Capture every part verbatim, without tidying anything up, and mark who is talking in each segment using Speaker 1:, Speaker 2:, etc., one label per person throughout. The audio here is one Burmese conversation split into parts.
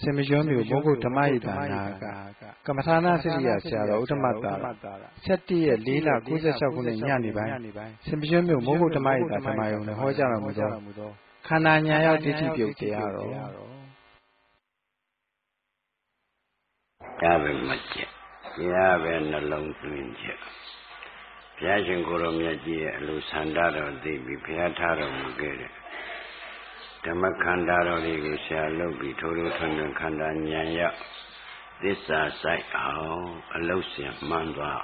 Speaker 1: Semijomio Mogo Tamaida Naga, Kamatana Siria Sara Utamata, Seti Lila Kuza Shakun Yanibai, Semijomio Mogo Tamaida Tamayo, Hoja Mudo, Kananya Titi Tiaro.
Speaker 2: Yabe Machi, Yabe Nalong Twinja. Piajan Goromiaji, Lusandaro, the Piataro Mugere. Tamakandaro, the Shalobi, Toro Kanda Nyaya. This are sight how a Lucia Mandra.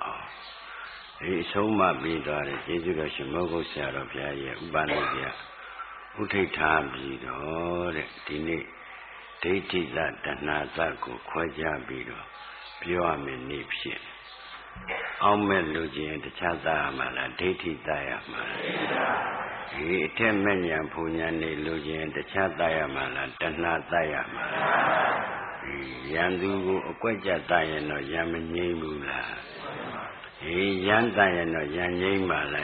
Speaker 2: He so much be the education Mogo Sarah Pia, Banagia. Utita Bido, Tini, Titi that Nazako, Quaja Bido, Pure Menipsi. Aumen Luigi and the Chazamala, Titi Diamala. He ten million Punyani Luigi and the Chazayamala, Dana Diamala. Yandu, Quaja Diano, Yamini Mula. He Yan Diano, Yanimala,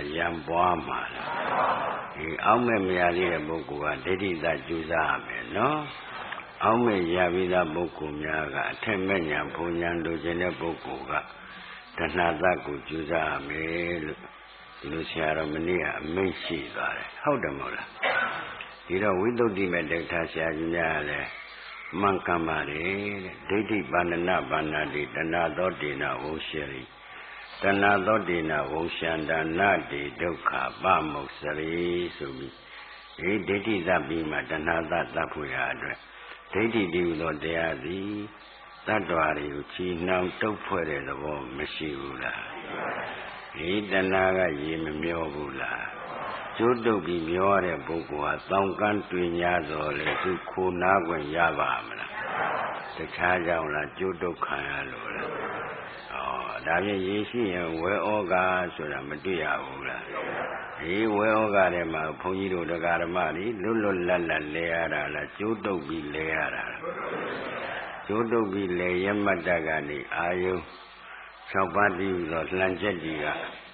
Speaker 2: Yamboamala. He Aumen Miali Bokua, Titi that Juzame, no? Aumen Yavida Bokumiaga, ten million Punyan Luigi Bokuga. Tanadaku Juza Mel Luciara Mania Menshi Gare. How the Mola? You know, we don't demand the Tasha Mankamari, Didi Banana Banadi, Tanadodina Osheri, Tanadodina Oshanda Nadi, Doka, Bamosari, Sumi. He did that be my Tanada Zapuya. Didi do the Adi. That worry which now took for the war, Meshula. He Danaga Yim Miobula. Judo be Miore Bukua, Tonkan Twinyazo, Lesu Kunago Yavamla. The Kajaula Judo Kayalola. Oh, Davi Yishi and where all guards with a Madia Ula. He well got him a Ponido the Garamari, Lulu Lala Leara, La Judo be Leara. Jodo be lay Yamadagani, Ayo, Sabadi, Lanjadia,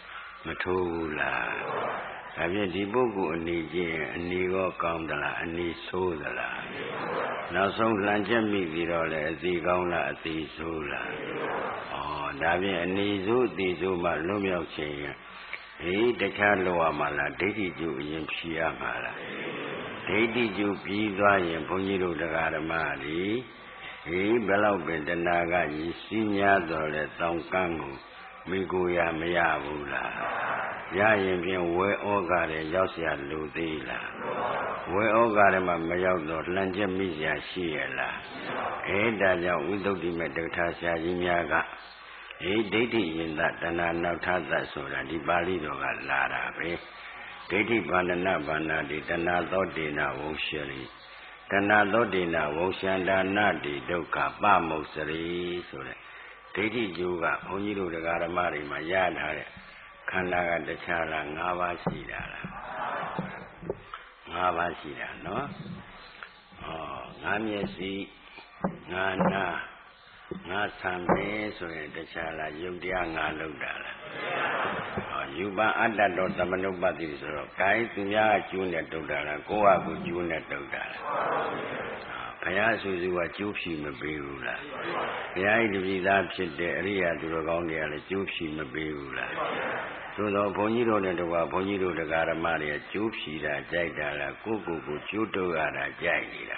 Speaker 2: Matula. Have you Dibogu and Niji and Nigo Gondala and Ni Sodala? Now some Lanjami Virola, the Gona, the Sola. Oh, Davi and Nizu, the Zuma, Lumio Chain. He the Carlo Amala, Didi Ju in Shiamala. Didi Ju Pizza and Ponido the Garamari. He belonged to the Naga, Senior Dole, Tonkangu, Miguya Mayavula. Yayin, where all got a Yosia Ludila. Where all got him a Mayo, Lanja Mizia Shiela. He died without the Meditasia Yimiaga. He dated in that Dana Taza Soda, the Balido Lara. Dated Banana Banadi, Dana Dodina, Osheri. Tanadodina, Woshanda Nadi, Doka, Bamosari, so that Titi Juga, Onido the Garamari, Mayana, Kanaga the Chala, Nava Sida. Nava Sida, no? Oh, Namiasi, Nana, Nasambe, so that the Chala, Yudia, Naludala. Yuba Ada Dota Manubati, so Kai Tuya Junior Dodala, Goa Junior Dodala. Payasu is what Jupi Mabula. The idea that the area to the Gondia, Jupi Mabula. So the Ponido and the Ponido the Garamaria, Jupi, Jaidala, Kuku, Judo, and Jaida.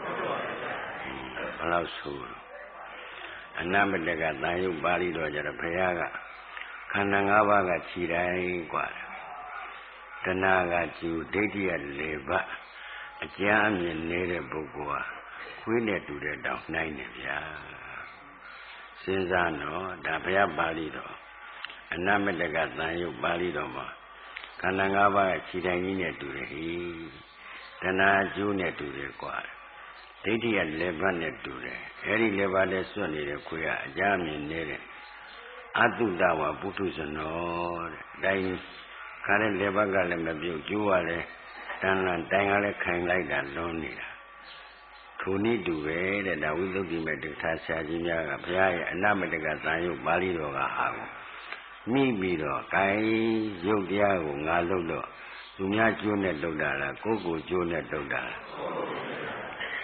Speaker 2: Palazzo. And number the Gatayu Bali Roger Payaga. Kanangawaga Chirai Guara. Tanaga Ju Dedia Leva. A jam in Nere Bogua. Queen to the down nine of ya. Sinzano, Dapia Balido. And Namadaga Zayu Balidoma. Kanangawa Chirai to the he. Tana Junior to the Guara. Dedia Lebanet to the. Eri Levade Sonny the Quia, jam in Nere. Adudawa Putusano, dying current lebagal and the Juale, Tanlan Tangale kind like that lonely. Tuni Duve, and I will look him at the Tasha Jimia, Pia, and Namadaga Zayu, Balido, Hago. Me Bido, Kai, Yogiago, Nalodo, Dumia Junior Dodala, Coco Junior Dodala.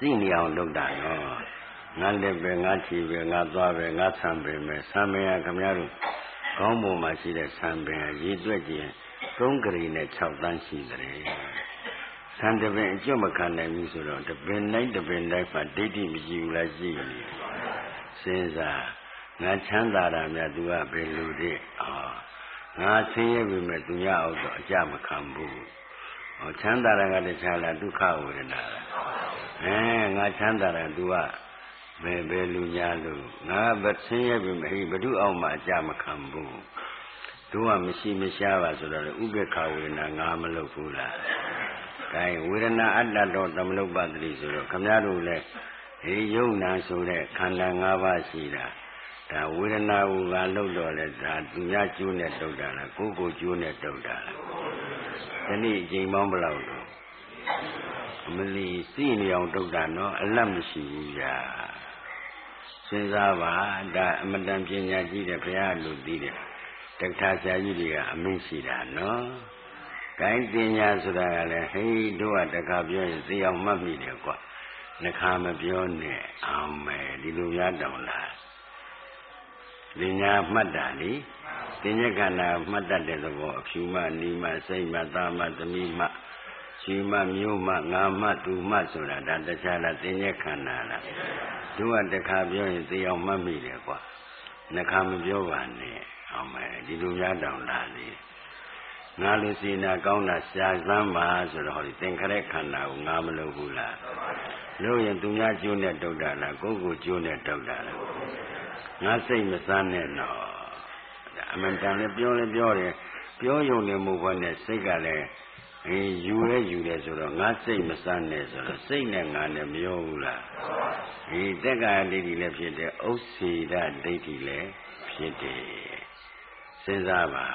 Speaker 2: သိနေအောင်လုပ်တာနော်ငါလက်ပဲငါခြေပဲငါသွားပဲငါဆံပဲမယ်ဆံပင်ကခမည်းတော်ခေါင်းပေါ်မှာရှိတဲ့ဆံပင်ရေတွက်ခြင်းသုံးကလေးနဲ့၆တန်းရှိတယ်ဆံတပင်အကျွတ်မခံနိုင်ဘူးဆိုတော့တပင်တိုင်းတပင်တိုင်းမှာဒိဋ္ဌိမရှိဘူးလားရှိနေစဉ်းစားငါချမ်းသာတာများသူကဘယ်လိုတဲ့အာငါဆင်းရဲပြီမဲ့သူများအောင်တော့အကြမခံဘူးဟောချမ်းသာတာကတခြားလားဒုက္ခဝေဒနာလားအဲငါချမ်းသာတာသူကဘယ်ဘယ်လူညာလို့ငါဗဆင်းရဲပြီမဲ့ဘဒုအောင်မှအကြမခံဘူးတို့ကမရှိမရှားပါဆိုတော့ဥပေက္ခဝေဒနာငါမလုပ်ဘူးလားအဲဝေဒနာအတ္တတော်သမနုပ္ပတ္တိဆိုတော့ခမည်းတော်လည်းဒီယုံနာဆိုတဲ့ခန္ဓာ၅ပါးရှိတာဒါဝေဒနာကိုကလှုပ်တော့လဲဒါသူများကျိုးနဲ့တုတ်တာလားကိုယ်ကိုကျိုးနဲ့တုတ်တာလားဒီနေ့အချိန်ပေါင်းဘယ်လောက်တော့အမလီသိနေအောင်တုတ်တာနော်အလတ်မရှိဘူးညာစဉ်းစားပါဒါအမတန်ပညာကြီးတဲ့ဘုရားလူသိတဲ့တက္ကထာဆရာကြီးတွေကအမင်းရှိတာနော်ကိုင်းပညာဆိုတာကလည်းဟေးတို့ကတခါပြောရင်သိအောင်မှတ်မိတယ်ကွာနှခါမပြောနဲ့အောင်မယ်ဒီလိုများတောင်လားပညာမှတ်တာလေပညာခန္ဓာမှတ်တတ်တဲ့သဘောအဖြူမှနီမှစိတ်မှသာမှသမီးမှရှင်မှမျိုးမှငါမှသူမှဆိုတာဒါတခြားလားပညာခန္ဓာလားတို့ကတခါပြောရင်သိအောင်မှတ်မိတယ်ကွာနှခါမပြောပါနဲ့အောင်မယ်ဒီလိုများတောင်လားလေငါလူစီနာကောင်းတာရှားစမ်းပါဆိုတော့ဟောဒီသင်္ခရခန္ဓာကိုငါမလုပ်ဘူးလားလို့ရင်သူများကျိုးနဲ့တုတ်တာလားကိုယ်ကိုကျိုးနဲ့တုတ်တာလားငါစိတ်မစမ်းနဲ့တော့အမှန်တန်လည်းပြောလည်းပြောတယ်ပြောယုံနေမှုဘနဲ့စိတ်ကလည်းအေးယူရဲယူတယ်ဆိုတော့ငါစိတ်မစမ်းနဲ့ဆိုတော့စိတ်နဲ့ငါနဲ့မရောဘူးလားဒီတက္ကရာဒိဋ္ဌိလည်းဖြစ်တယ်ဥစ္စေဒဒိဋ္ဌိလည်းဖြစ်တယ်စဉ်းစားပါ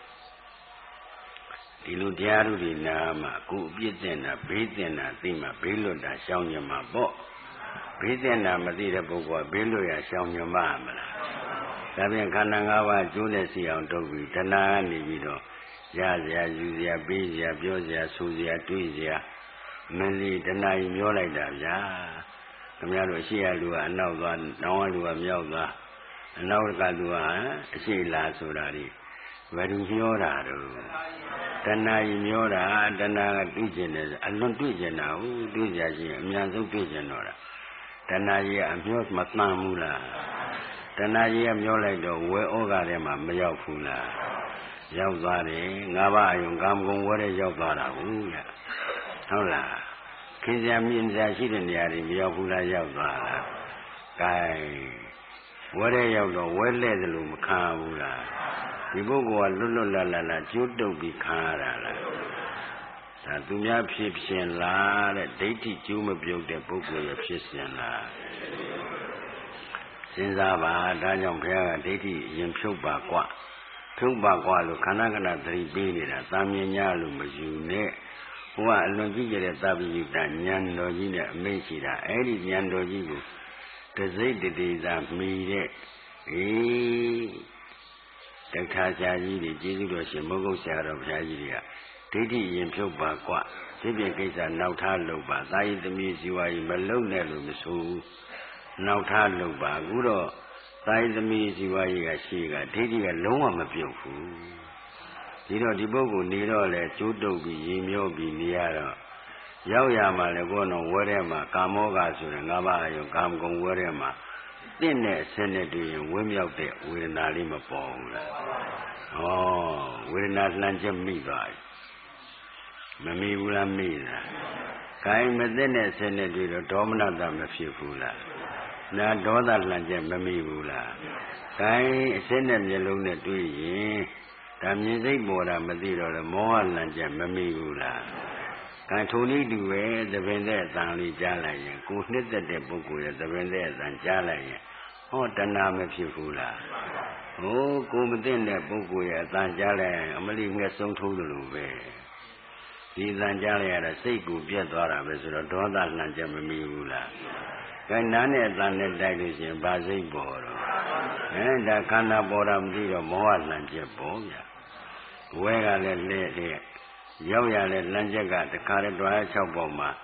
Speaker 2: ဒီလိုတရားတို့ဒီနာမှာကိုအပြစ်တင်တာဘေးတင်တာသိမှဘေးလွတ်တာရှောင်ညမှာပေါ့ဘေးတင်တာမသိတဲ့ပုဂ္ဂိုလ်ကဘေးလွတ်ရရှောင်ညမှာမလားဒါပြန်ခန္ဓာ၅ပါးကျိုးနဲ့စီအောင်တုပ်ပြီးတဏှာကနေပြီးတော့ရစရာယူစရာပေးစရာပြောစရာဆိုစရာတွေးစရာမလီတဏှာကြီးမျောလိုက်တာဗျာခင်ဗျားတို့အရှိရလူကအနောက်သွားတောင်းရလူကမြောက်သွားအနောက်ကလူကအရှိလာဆိုတာဒီဘယ်သူမျောတာတော့တဏှာကြီးမျောတာတဏှာကတွေ့ကျင်တယ်အလွန်တွေ့ကျင်တာဟုတ်တွေ့ကြချင်းအများဆုံးတွေ့ကျင်တော့တာတဏှာကြီးကအမျောမတန်ဘူးလားတဏှာကြီးကမျောလိုက်တော့ဝဲဩဃထဲမှာမရောက်ဘူးလားရောက်သွားတယ်ငါးပါးအယုံကာမဂုဏ်ဝဲတဲ့ရောက်သွားတာဟုတ်လားဟုတ်လားခင်ဗျာမြင်စရာရှိတဲ့နေရာတွေမရောက်ဘူးလားရောက်သွားလားကဲဝဲတဲ့ရောက်တော့ဝဲလဲ့တယ်လို့မခံဘူးလားဒီပုဂ္ဂိုလ်ကလွတ်လွတ်လပ်လပ်ကျိုးတုပ်ပြီးခံရတာလားဒါသူများဖြစ်ဖြစ်လားတဲ့ဒိဋ္ဌိကျိုးမပြုတ်တဲ့ပုဂ္ဂိုလ်ရဖြစ်စဉ်လားစဉ်းစားပါဒါကြောင့်ဘုရားကဒိဋ္ဌိရင်ဖြုတ်ပါကွဖြုတ်ပါကွလို့ခန္ဓာခဏသတိပေးနေတာသာမြင်ညာလို့မယူနဲ့ဟိုကအလွန်ကြီးကျတဲ့သဗ္ဗယုတဉာဏ်တော်ကြီးနဲ့အမိန့်ရှိတာအဲ့ဒီဉာဏ်တော်ကြီးကိုတစိတ်တတိသာမှီတဲ့အေးတက္ကရာကြီးတွေကျေးဇူးတော်ရှင်မုဂ္ဂုတ်ဆရာတော်ဘုရားကြီးတွေကဒိဋ္ဌိရင်ဖြုတ်ပါကွဒီပြင်ကိစ္စနောက်ထားလုပ်ပါသာယိသမီးဇီဝကြီးမလုံနဲ့လို့မဆိုဘူးနောက်ထားလုပ်ပါအခုတော့သာယိသမီးဇီဝကြီးကရှိကဒိဋ္ဌိကလုံးဝမပြုတ်ဘူးဒီတော့ဒီပုဂ္ဂိုလ်နေတော့လေကျိုးတုပ်ပြီးရေမျောပြီးနေရတော့ရောက်ရမှလည်းကိုယ်တော်ဝဲထဲမှာကာမောကဆိုရင်ငါးပါးအယုံကာမဂုဏ်ဝဲထဲမှာတင့်တဲ့အဆင့်နဲ့တွေ့ရင်ဝင်းမြောက်တဲ့ဝေဒနာလေးမပေါ်ဘူးလားဩဝေဒနာလှမ်းချက်မိသွားပြီမမိဘူးလားမိလားခိုင်းမသိတဲ့အဆင့်နဲ့တွေ့တော့ဒေါမနတမဖြစ်ဘူးလားနာဒေါသလှမ်းချက်မမိဘူးလားခိုင်းအဆင့်နဲ့မျက်လုံးနဲ့တွေ့ရင်ဒါမြင်စိတ်ပေါ်တာမသိတော့လေမောဟလှမ်းချက်မမိဘူးလားကံထုံနည်းတူပဲသဘင်တဲ့အတန်လေးကြားလိုက်ရင်ကိုနှစ်သက်တဲ့ပုဂ္ဂိုလ်ရဲ့သဘင်တဲ့အတန်ကြားလိုက်ရင်ဟောတဏှာမဖြစ်ဘူးလားဟိုကိုမသိတဲ့ပုဂ္ဂိုလ်ရဲ့အတန်ကြားလိုက်ရင်အမလီငှက်ဆုံးထိုးတယ်လို့ပဲဒီအတန်ကြားလိုက်ရတာစိတ်ကိုပြတ်သွားတာပဲဆိုတော့ဒေါသလှမ်းချက်မမိဘူးလားကဲနားနဲ့အတန်နဲ့တိုက်လို့ရှိရင်ဘာစိတ်ပေါ်တော့အဲဒါခန္ဓာပေါ်တာမသိတော့မောဟလှမ်းချက်ပေါ်ဗျဝဲကလည်းလဲ့တဲ့ရောက်ရတဲ့လမ်းချက်ကတခါတည်းတွား၆ပေါ်မှာ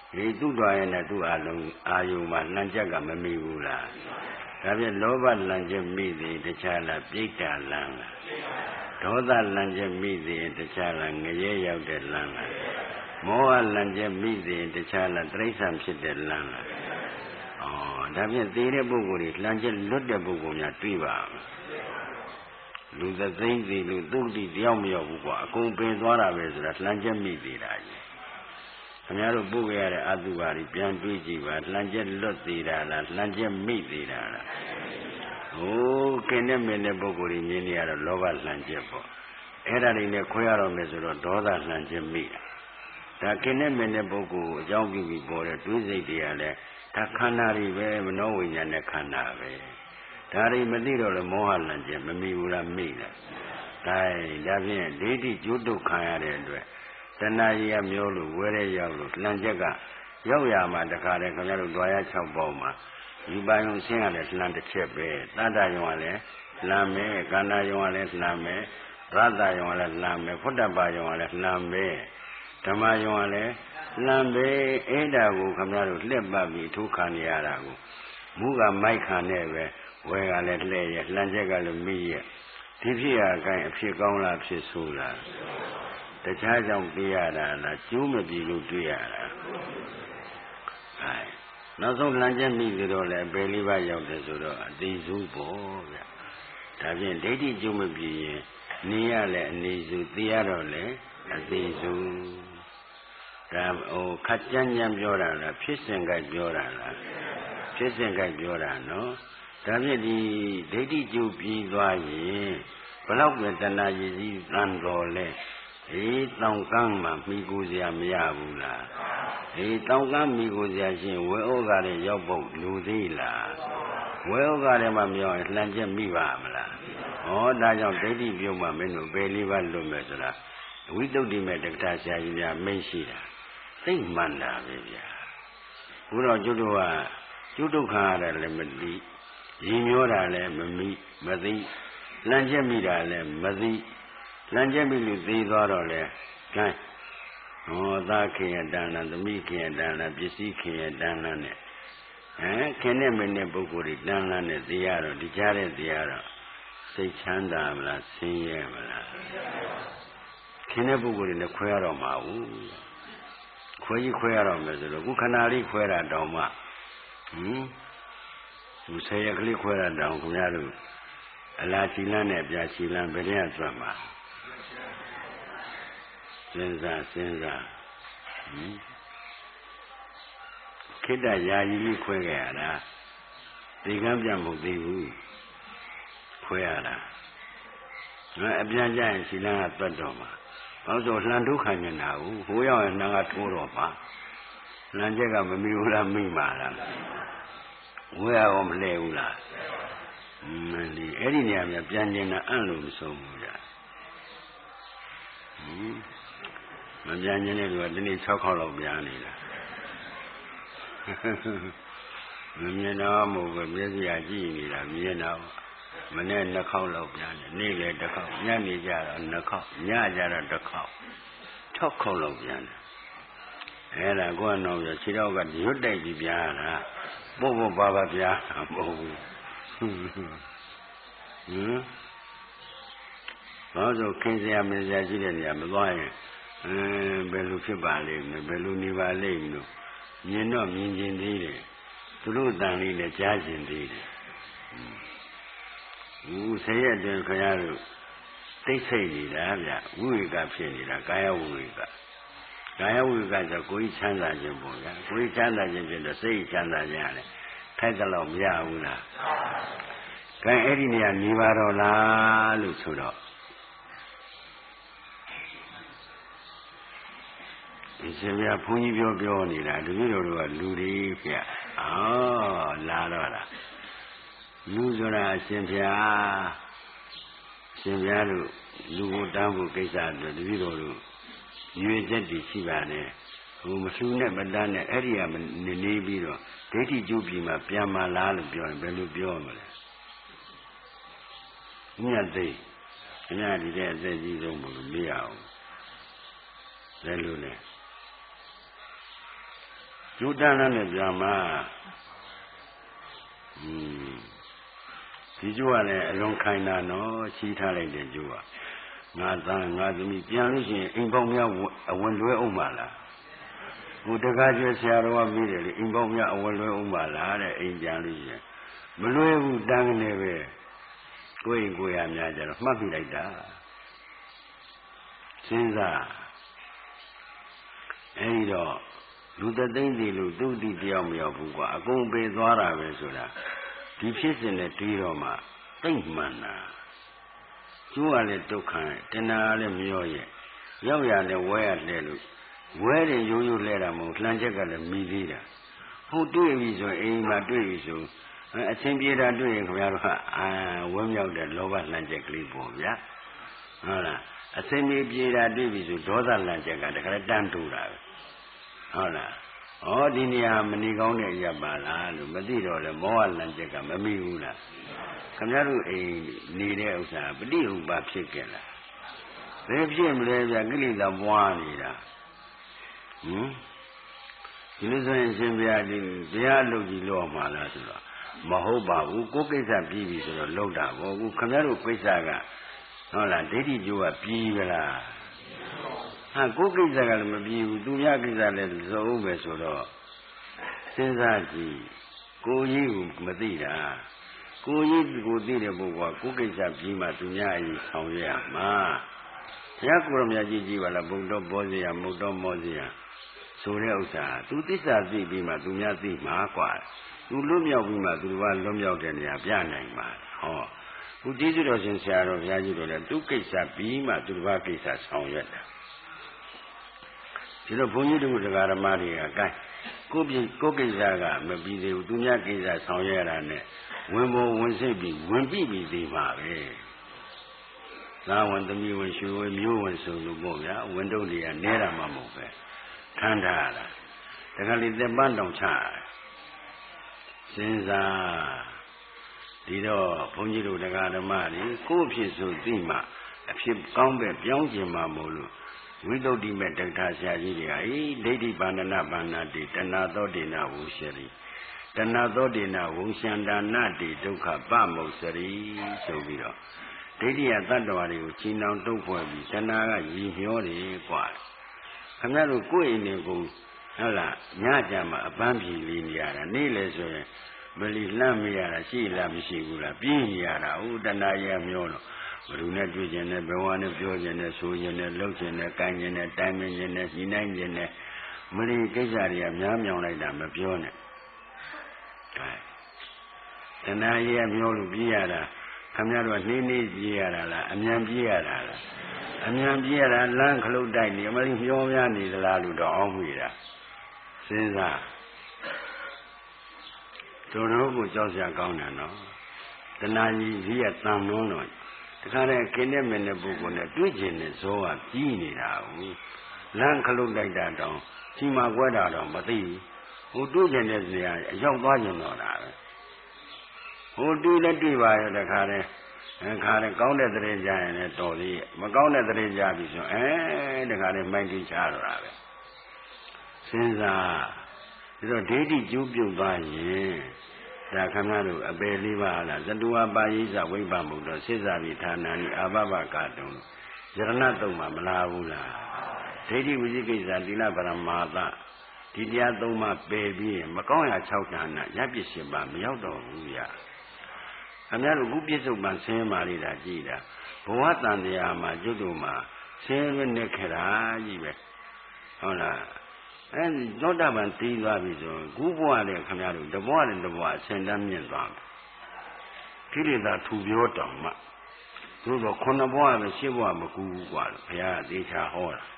Speaker 2: ဒီသူ့တော်ရဲ့နဲ့သူ့အာလုံးအာယုမှာလှန်ချက်ကမမိဘူးလားဒါဖြင့်လောဘလှန်ချက်မိသည်တခြားလားပြိတ္တာလန်းလားဒေါသလှန်ချက်မိသည်တခြားလားငရဲရောက်တဲ့လန်းလားမောဟလှန်ချက်မိသည်တခြားလားတိရစ္ဆာန်ဖြစ်တဲ့လန်းလားဩဒါဖြင့်သေတဲ့ပုဂ္ဂိုလ်တွေလှန်ချက်လွတ်တဲ့ပုဂ္ဂိုလ်များတွေ့ပါလူသသိန်းစီလူသုတိတယောက်မရောက်ဘူးကွာအကုန်ပင်သွားတာပဲဆိုတာလှန်ချက်မိသေးတာကြီးခင်ဗျားတို့ပုဂ္ဂိုလ်ရတဲ့အတုပါတွေပြန်တွေးကြည့်ပါလှန်ချက်လွတ်သေးတာလားလှန်ချက်မိသေးတာလားဟိုးခင်နဲ့မင်းတဲ့ပုဂ္ဂိုလ်တွေမြင်နေရတော့လောဘလှန်ချက်ပေါ့အဲ့ဒါတွေနဲ့ခွဲရတော့မယ်ဆိုတော့ဒေါသလှန်ချက်မိတာဒါခင်နဲ့မင်းတဲ့ပုဂ္ဂိုလ်အကြောင်းပြုပြီးပေါ်တဲ့တွေးစိတ်တွေကလည်းဒါခန္ဓာတွေပဲမနောဝိညာဉ်နဲ့ခန္ဓာပဲဒါတွေမသိတော့လေမောဟလှန်ချက်မမိဘူးလားမိလားဒါဒါဖြင့်ဒိဋ္ဌိကျိုးတုတ်ခံရတဲ့အတွက်တဏှာကြီးကမျိုးလို့ဝဲရဲရောက်လို့လှန်ချက်ကရောက်ရမှာတခါတည်းခင်ဗျားတို့တွားရ၆ပေါင်းမှာဒီပိုင်းလုံးရှင်းရတယ်လှန်တစ်ချက်ပဲတတ္တယုံကလည်းလှန်မယ်ကန္နာယုံကလည်းလှန်မယ်ရတ္တယုံကလည်းလှန်မယ်ဖုတ္တပါယုံကလည်းလှန်မယ်ဓမ္မယုံကလည်းလှန်ပဲအဲ့ဒါကိုခင်ဗျားတို့လှက်ပတ်ပြီးထိုးခံရတာကိုမူကမိုက်ခံနဲ့ပဲဝဲကလည်းလှဲ့ရလှန်ချက်ကလည်းမိရဒီဖြစ်ရအကိုင်းအဖြစ်ကောင်းလားဖြစ်ဆိုးလားတခြားကြောင့်သိရတာလားကျိုးမပြီလို့တွေ့ရတာအဲနောက်ဆုံးလှန်ချက်မိကြတော့လေဘယ်လေးပါးရောက်တယ်ဆိုတော့အတိစုပေါ့ဗျဒါဖြင့်ဒိဋ္ဌိကျိုးမပြီရင်နေရလဲအနေစုသိရတော့လေအတိစုဒါဟိုခက်ကြမ်းကြမ်းပြောတာလားဖြစ်စဉ်ကြိုက်ပြောတာလားဖြစ်စဉ်ကြိုက်ပြောတာနော်ဒါဖြင့်ဒီဒိဋ္ဌိကျိုးပြီးသွားရင်ဘလောက်ပဲတဏှာရည်စည်းတန်တော်လဲအေးတောင်ကမ်းမှာမိကိုစရာမရဘူးလားအေးတောင်ကမ်းမိကိုစရာရှင်ဝဲဩဃာတွေရောက်ဖို့လူသေးလားဝဲဩဃာတွေမှာမရောက်ရင်လှန်ချက်မိပါမလားဩဒါကြောင့်ဒိဋ္ဌိပြုံးမှမင်းတို့ဘယ်လေးပါလွတ်မယ်ဆိုတာဝိတုဒ္ဓိမဲ့တက္ကထာဆရာကြီးများမိတ်ရှိတာသိမှန်တာပဲဗျာဘုရားကျွတ်တို့ကကျွတ်ဒုက္ခရတယ်လည်းမသိရည်ညောတာလည်းမမိမသိလှန်ချက်မိတာလည်းမသိလမ်းကျက်ပြီလို့သိသွားတော့လေကဲဟောသားခင်ရတဏ္ဍသမီးခင်ရတဏ္ဍပစ္စည်းခင်ရတဏ္ဍနဲ့ဟမ်ခင်နဲ့မင်းနဲ့ပုဂ္ဂိုလ်တွေတဏ္ဍနဲ့သိရတော့ဒီကြားတဲ့သိရတော့စိတ်ချမ်းသာမလားဆင်းရဲမလားခင်တဲ့ပုဂ္ဂိုလ်တွေနဲ့ခွဲရတော့မှာဘူးခွဲကြီးခွဲရတော့မယ်ဆိုတော့ခုခဏလေးခွဲတာတောင်မှဟင်သူဆယ်ရက်ကလေးခွဲတာတောင်ခင်ဗျားတို့အလားချီလန်းနဲ့ပြာချီလန်းဘယ်တည်းကကျွတ်မှာစဉ်းစားစဉ်းစားဟင်ခိတ္တယာယီကြီးခွဲခဲ့ရတာဒီကံပြတ်မဟုတ်သေးဘူးခွဲရတာငါအပြန်ကြရင်ချီလန်းကတွတ်တော့မှာဘာလို့ဆိုလှန်ဒုက္ခနေတာဘူးဟိုရောက်ရင်နှံကထိုးတော့မှာလှန်ချက်ကမမီဘူးလားမိမှာလားဝဲရောမလဲဘူးလားမင်းဒီအဲ့ဒီနေရာမှာပြန်ကျင်တာအံ့လို့မဆုံးဘူးကြာဟင်မပြန်ကျင်တဲ့လူကဒီနေ့၆ခေါက်လောက်ပြန်နေတာမမြင်တော့မဟုတ်ဘူးမျက်စိကကြည့်နေတာမြင်တော့မနေ့နှစ်ခေါက်လောက်ပြန်တယ်နေ့လည်းတစ်ခေါက်ညနေကြတော့နှစ်ခေါက်ညကြတော့တစ်ခေါက်၆ခေါက်လောက်ပြန်တယ်အဲ့ဒါကိုကတော့ခြေတော့ကရွတ်တိုက်ပြီးပြန်ရတာပို့ဖို့ပါပါပြန်တာမဟုတ်ဘူးဟင်ဘာလို့ခင်စရာမင်းစရာရှိတဲ့နေရာမသွားရင်အဲဘယ်လိုဖြစ်ပါလိမ့်မယ်ဘယ်လိုနေပါလိမ့်မလို့မြင်တော့မြင်ကျင်သေးတယ်သူတို့တန်လေးလည်းကြားကျင်သေးတယ်ဦးဆယ်ရက်တွင်ခင်ဗျားတို့သိစိတ်နေတာဗျဝိဝေကဖြစ်နေတာကာယဝိဝေကကာယဝိဝေကဆိုကိုယ်ချမ်းသာခြင်းပေါ့ဗျာကိုယ်ချမ်းသာခြင်းဖြစ်တော့စိတ်ချမ်းသာခြင်းရတယ်ထိုက်တယ်လို့မရဘူးလားကဲအဲ့ဒီနေရာနေပါတော့လားလို့ဆိုတော့ဒီစမြဘုန်းကြီးပြောပြောနေတာတပည့်တော်တို့ကလူတွေပြအော်လာတော့လားလူဆိုတာအရှင်ဘုရားရှင်ဘုရားတို့လူကိုတန်းဖို့ကိစ္စအတွက်တပည့်တော်တို့ရွေချက်တည်ရှိပါနဲ့ဟိုမလှူနဲ့မတန်းနဲ့အဲ့ဒီကနေနေပြီးတော့ဒိဋ္ဌိကျိုးပြီးမှပြန်မလားလို့ပြောရင်ဘယ်လိုပြောမလဲမြတ်သိခင်ဗျာဒီတဲ့အသက်ကြီးဆုံးမလို့မေးရအောင်ဘယ်လိုလဲဟကျိုးတန်းတဲ့ပြာမှာอืมဒီကျိုးကလည်းအလွန်ခိုင်တာနော်ချီးထားလိုက်တဲ့ကျိုးကငါသားငါသမီးပြန်လို့ရှိရင်အိမ်ပေါင်းများအဝင်လွဲအောင်ပါလားဟိုတကားကျွဲဆရာတော်ကပြီးတယ်လေအိမ်ပေါင်းများအဝင်လွဲအောင်ပါလားတဲ့အိမ်ပြန်လို့ရှိရင်မလွဲဘူးတန်းကနေပဲကိုယ်ကိုယ်ရများကြတော့မှတ်ပြလိုက်တာစဉ်းစားအဲဒီတော့လူတသိန်းစီလို့သူ့တိတယောက်မရောက်ဘူးကွာအကုန်ပေသွားတာပဲဆိုတာဒီဖြစ်စဉ်နဲ့တွေးတော့မှသိမ့်မှန်တာကျိုးကလည်းဒုက္ခတဏှာလည်းမရောရဲ့ရောက်ရလည်းဝဲရလဲလို့ဝဲတယ်ရိုးရိုးလဲတာမဟုတ်လှမ်းချက်ကလည်းမိသေးတာဟုတ်တွေ့ပြီဆိုအိမ်မှာတွေ့ပြီဆိုအချင်းပြေတာတွေ့ရင်ခင်ဗျားတို့ကအာဝဲမြောက်တဲ့လောဘလှမ်းချက်ကလေးပေါ့ဗျာဟုတ်လားအချင်းပြေတာတွေ့ပြီဆိုဒေါသလှမ်းချက်ကတခါတန်းတူတာပဲဟုတ်လားဩဒီနေရာမနေကောင်းတဲ့အရာပါလားလို့မသိတော့လေမောဟလန့်ချက်ကမမိဘူးလားခင်ဗျားတို့အိမ်နေတဲ့ဥစ္စာပฏิဥပ္ပါဖြစ်ကြလားဘယ်ဖြစ်မလဲဗျကိလေသာပွားနေတာဟင်ဒီလိုဆိုရင်ရှင်ဘုရားဒီတရားလုပ်ကြည့်လို့မှာလားဆိုတော့မဟုတ်ပါဘူးကိုယ်ကိစ္စပြီးပြီဆိုတော့လုပ်တာပေါ့ခုခင်ဗျားတို့ကိစ္စကဟုတ်လားဒိဋ္ဌိကျိုးကပြီးကြလားဟာကိုယ်ကိစ္စကလည်းမပြီးဘူးသူများကိစ္စလည်းဇုံပဲဆိုတော့စဉ်းစားကြည့်ကိုကြီးကိုမသိတာကိုကြီးကိုသိတဲ့ပုဂ္ဂိုလ်ကကိုယ်ကိစ္စပြီးမှသူများအရေးဆောင်ရမှာဘုရားကိုယ်တော်မြတ်ကြီးကြည့်ပါလားဘုံတော်ဘောဇေယမုတ်တော်မောဇေယဆိုတဲ့ဥစ္စာသူသစ္စာသိပြီးမှသူများသိမှာกว่าသူလွတ်မြောက်ပြီးမှသူကလွတ်မြောက်တဲ့နေရာပြနိုင်မှာဟောခုကျေးဇူးတော်ရှင်ဆရာတော်ဘုရားကြီးတို့လည်းသူကိစ္စပြီးမှသူတစ်ပါးကိစ္စဆောင်ရွက်တာဒီတော့ဘုန်းကြီးတို့တရားဓမ္မတွေကကဲကိုပြကိုကိစ္စကမပြီးသေးဘူးသူများကိစ္စဆောင်ရွက်ရတာနဲ့ဝင်ပေါ်ဝင်စိတ်ပြီးဝင်ပြီးပြီးသေးမှာပဲသာဝန်သမီးဝင်ရွှေဝင်မျိုးဝင်ဆိုလို့ပေါ့ဗျာဝင်တုတ်တွေကနဲတာမှမဟုတ်ပဲထမ်းထားရတာတခါလေသက်ပန်းတောင်ချစဉ်းစားဒီတော့ဘုန်းကြီးတို့တရားဓမ္မတွေကိုအဖြစ်ဆိုသိမှအဖြစ်ကောင်းပဲပြောင်းကျင်မှာမို့လို့ဝိသုဒ္ဓိမဲ့တက္ကဆရာကြီးတွေကအေးဒိဋ္ဌိပါဏနာပါဏတိတဏှာသောတေနဝုရှရိတဏှာသောတေနဝုရှန္ဒနာတိဒုက္ခပမုစရိဆိုပြီးတော့ဒိဋ္ဌိယတတ္တဝါတွေကိုချီနှောင်တုပ်ဖွဲ့ပြီးတဏှာကရည်မျောတယ်กว่าခင်ဗျားတို့ကိုယ့်အိမ်တွေကိုဟုတ်လားညကြမှာအပန်းဖြေလေးနေရတာနေ့လေဆိုရင်မလီလှမ်းမရတာရှိလားမရှိဘူးလားပြင်းနေရတာဟိုတဏှာရမျောတော့ဘယ်သူနဲ့တွေ့ကျင်တယ်ဘယ်ဝါနဲ့ပြောကျင်တယ်ဆိုကျင်တယ်လှုပ်ကျင်တယ်ကိုင်းကျင်တယ်တိုင်ပင်ကျင်တယ်ညီနိုင်ကျင်တယ်မလီကိစ္စတွေကများမြောင်လိုက်တာမပြောနဲ့အဲတဏှာရမျောလို့ပြေးရတာခင်ဗျားတို့ကနှင်းနှင်းပြေးရတာလားအမြန်ပြေးရတာလားအမြန်ပြေးရတာလမ်းခလုတ်တိုက်နေအမလီမျောများနေသလားလို့တော့အောင်းမိတာစဉ်းစားတို့တို့ကိုကြောက်စရာကောင်းတယ်နော်တဏှာကြီးကြီးကတန်လွန်းတော့တခါတည်းခင်းတဲ့မင်းတဲ့ပုဂ္ဂိုလ်နဲ့တွေ့ကျင်တဲ့ဇောကကြီးနေတာဘူးလမ်းခလုတ်တိုက်တာတောင်ဒီမှာကွဲတာတော့မသိဘူးဟိုတွေ့ကျင်တဲ့နေရာအရောက်သွားကျင်တော့တာပဲဟိုတွေ့လည်းတွေ့ပါရဲ့တခါတည်းအခါတည်းကောင်းတဲ့တရေကြရင်လည်းတော်သေးရဲ့မကောင်းတဲ့တရေကြပြီဆိုအဲတခါတည်းမိုင်းတိချတော့တာပဲစဉ်းစားဒီတော့ဒိဋ္ဌိကျိုးပြုတ်သွားရင်ဒါခမတို့အပေလေးပါလားဇတုဝပါဠိဇဝိပ္ပမုဒ္ဒောစိစ္ဆာပိဌာနာနိအာဘဘကတုံယရဏသုံးမှာမလားဘူးလားဒိဋ္ဌိဝိသိကိစ္စသီလပရမာသဒီတရားသုံးပါပယ်ပြီးရင်မကောင်းရာ၆ဌာနရပ်ပစ်ရှင်ပါမရောက်တော့ဘူးရခမတို့ခုပြစ္ဆုတ်ပံဆင်းမာလေးတာကြည်တာဘဝတန်တရားမှာကျွတ်တို့မှာဆင်းရဲနေခရာကြီးပဲဟုတ်လားအဲဒီသောတာပန်တည်သွားပြီဆိုခုဘဝနဲ့ခမတို့တဘဝနဲ့တဘဝအစဉ်တမ်းမြင့်သွားမယ်ကိလေသာထူပြောတောင်မှသို့သောခုနှစ်ဘဝပဲရှစ်ဘဝမကူဘူးกว่าဘုရားကသေချာဟောတာ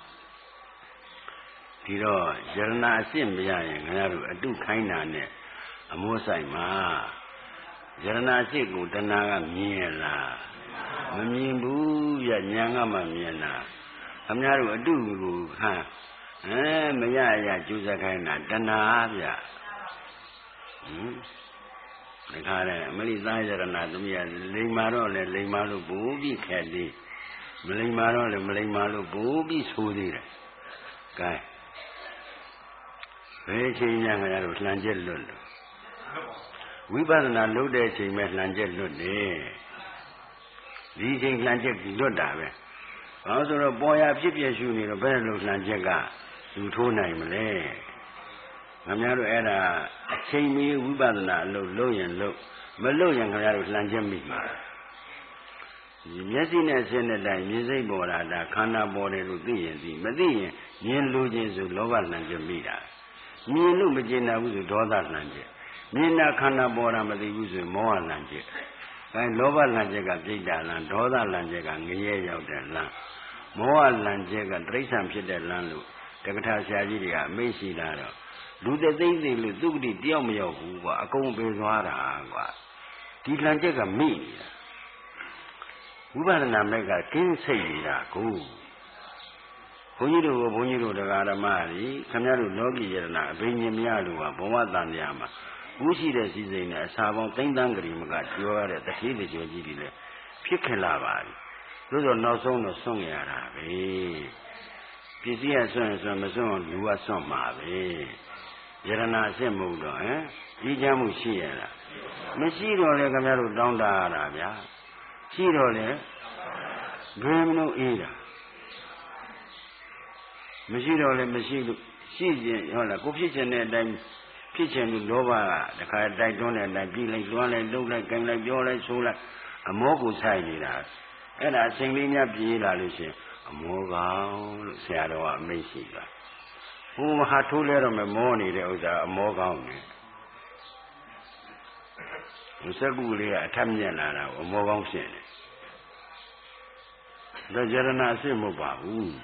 Speaker 2: ဒီတော့ယရဏအစစ်မရရင်ခမတို့အတုခိုင်းတာနဲ့အမိုးဆိုင်မှာယရဏအစစ်ကိုတဏှာကမြင်ရလားမမြင်ဘူးရညာကမှမြင်တာခမတို့အတုကိုဟမ်အဲမရရကျူးစခိုင်းတာတဏှာဗျဟင်ဒီခါတဲ့အမလိသားရဏသမီးကလိမ်မာတော့လေလိမ်မာလို့ဘိုးပြီးခဲ့သေးမလိမ်မာတော့လေမလိမ်မာလို့ဘိုးပြီးဆိုသေးတယ်ကဲဘယ်ချိန်ညာခါရတော့လှန်ကျက်လွတ်လို့ဝိပဿနာလုပ်တဲ့အချိန်မဲ့လှန်ကျက်လွတ်တယ်ဒီချိန်လှန်ကျက်လွတ်တာပဲဘာလို့ဆိုတော့ပေါ်ရဖြစ်ပြရှုနေတော့ဘယ်လိုလှန်ကျက်ကလူထိုးနိုင်မလဲငါများတို့အဲ့ဒါအချိန်မီဝိပဿနာအလုပ်လုပ်ရင်လုပ်မလုပ်ရင်ခင်ဗျားတို့လှန်ချက်မိမှာမျက်စိနဲ့အခြင်းနဲ့တိုင်မြင်စိတ်ပေါ်လာတာခန္ဓာပေါ်တယ်လို့သိရင်သိမသိရင်မြင်လို့ချင်းဆိုလောဘလှန်ချက်မိတာမြင်လို့မကျင်တာဘူးဆိုဒေါသလှန်ချက်မြင်တာခန္ဓာပေါ်တာမသိဘူးဆိုမောဟလှန်ချက်အဲလောဘလှန်ချက်ကပြိတ္တာလမ်းဒေါသလှန်ချက်ကငရဲရောက်တဲ့လမ်းမောဟလှန်ချက်ကတိရစ္ဆာန်ဖြစ်တဲ့လမ်းလို့တက္ကထာဆရာကြီးတွေကအမိန့်ရှိတာတော့လူတဲ့သိသိလို့သူကတိတယောက်မရောက်ဘူးကွာအကုန်ပေးသွားတာကွာဒီလှန်ချက်ကမိနေတာဝိပဿနာမက်ကကင်းစိတ်နေတာကိုဘုန်းကြီးတို့ကဘုန်းကြီးတို့တရားဓမ္မကြီးခင်ဗျားတို့လောကီယရဏအဘိညာဉ်များလို့ကဘဝတန်တရားမှာဘူးရှိတဲ့စီစိန်နဲ့အစာပေါင်းသိမ့်တန်းကလေးမကပြောရတဲ့တတိတကြောကြီးတွေလည်းဖြစ်ခဲ့လာပါပြီသို့သောနောက်ဆုံးတော့ဆွန့်ရတာပဲပစ္စည်းကဆွန့်ရင်ဆွန့်မဆွန့်လူကဆွန့်မှာပဲယရဏအစစ်မဟုတ်တော့ဟမ်ကြီးချမ်းမှုရှိရလားမရှိတော့လေခင်ဗျားတို့တောင်းတရတာဗျာရှိတော့လေဘယ်မလို့အေးတာမရှိတော့လေမရှိလို့ရှိရင်ဟုတ်လားကိုဖြစ်ချင်တဲ့အတိုင်းဖြစ်ချင်လို့လောဘကတခါတိုက်တွန်းတဲ့အတိုင်းပြီးလိုက်တွန်းလိုက်လှုပ်လိုက်ကြိုင်လိုက်ပြောလိုက်ဆိုလိုက်အမောကိုဆိုင်နေတာအဲ့ဒါအချိန်လေးများပြေးလာလို့ရှိရင်အမောကောင်လို့ဆရာတော်ကအမိန့်ရှိတာဟိုမဟာထိုးလဲတော့မမောနေတဲ့ဥစ္စာအမောကောင်နဲ့ဒီစက်ကူလေးကအထက်မြက်လာတာအမောကောင်ဖြစ်နေဒါကြရဏအစစ်မဟုတ်ပါဘူး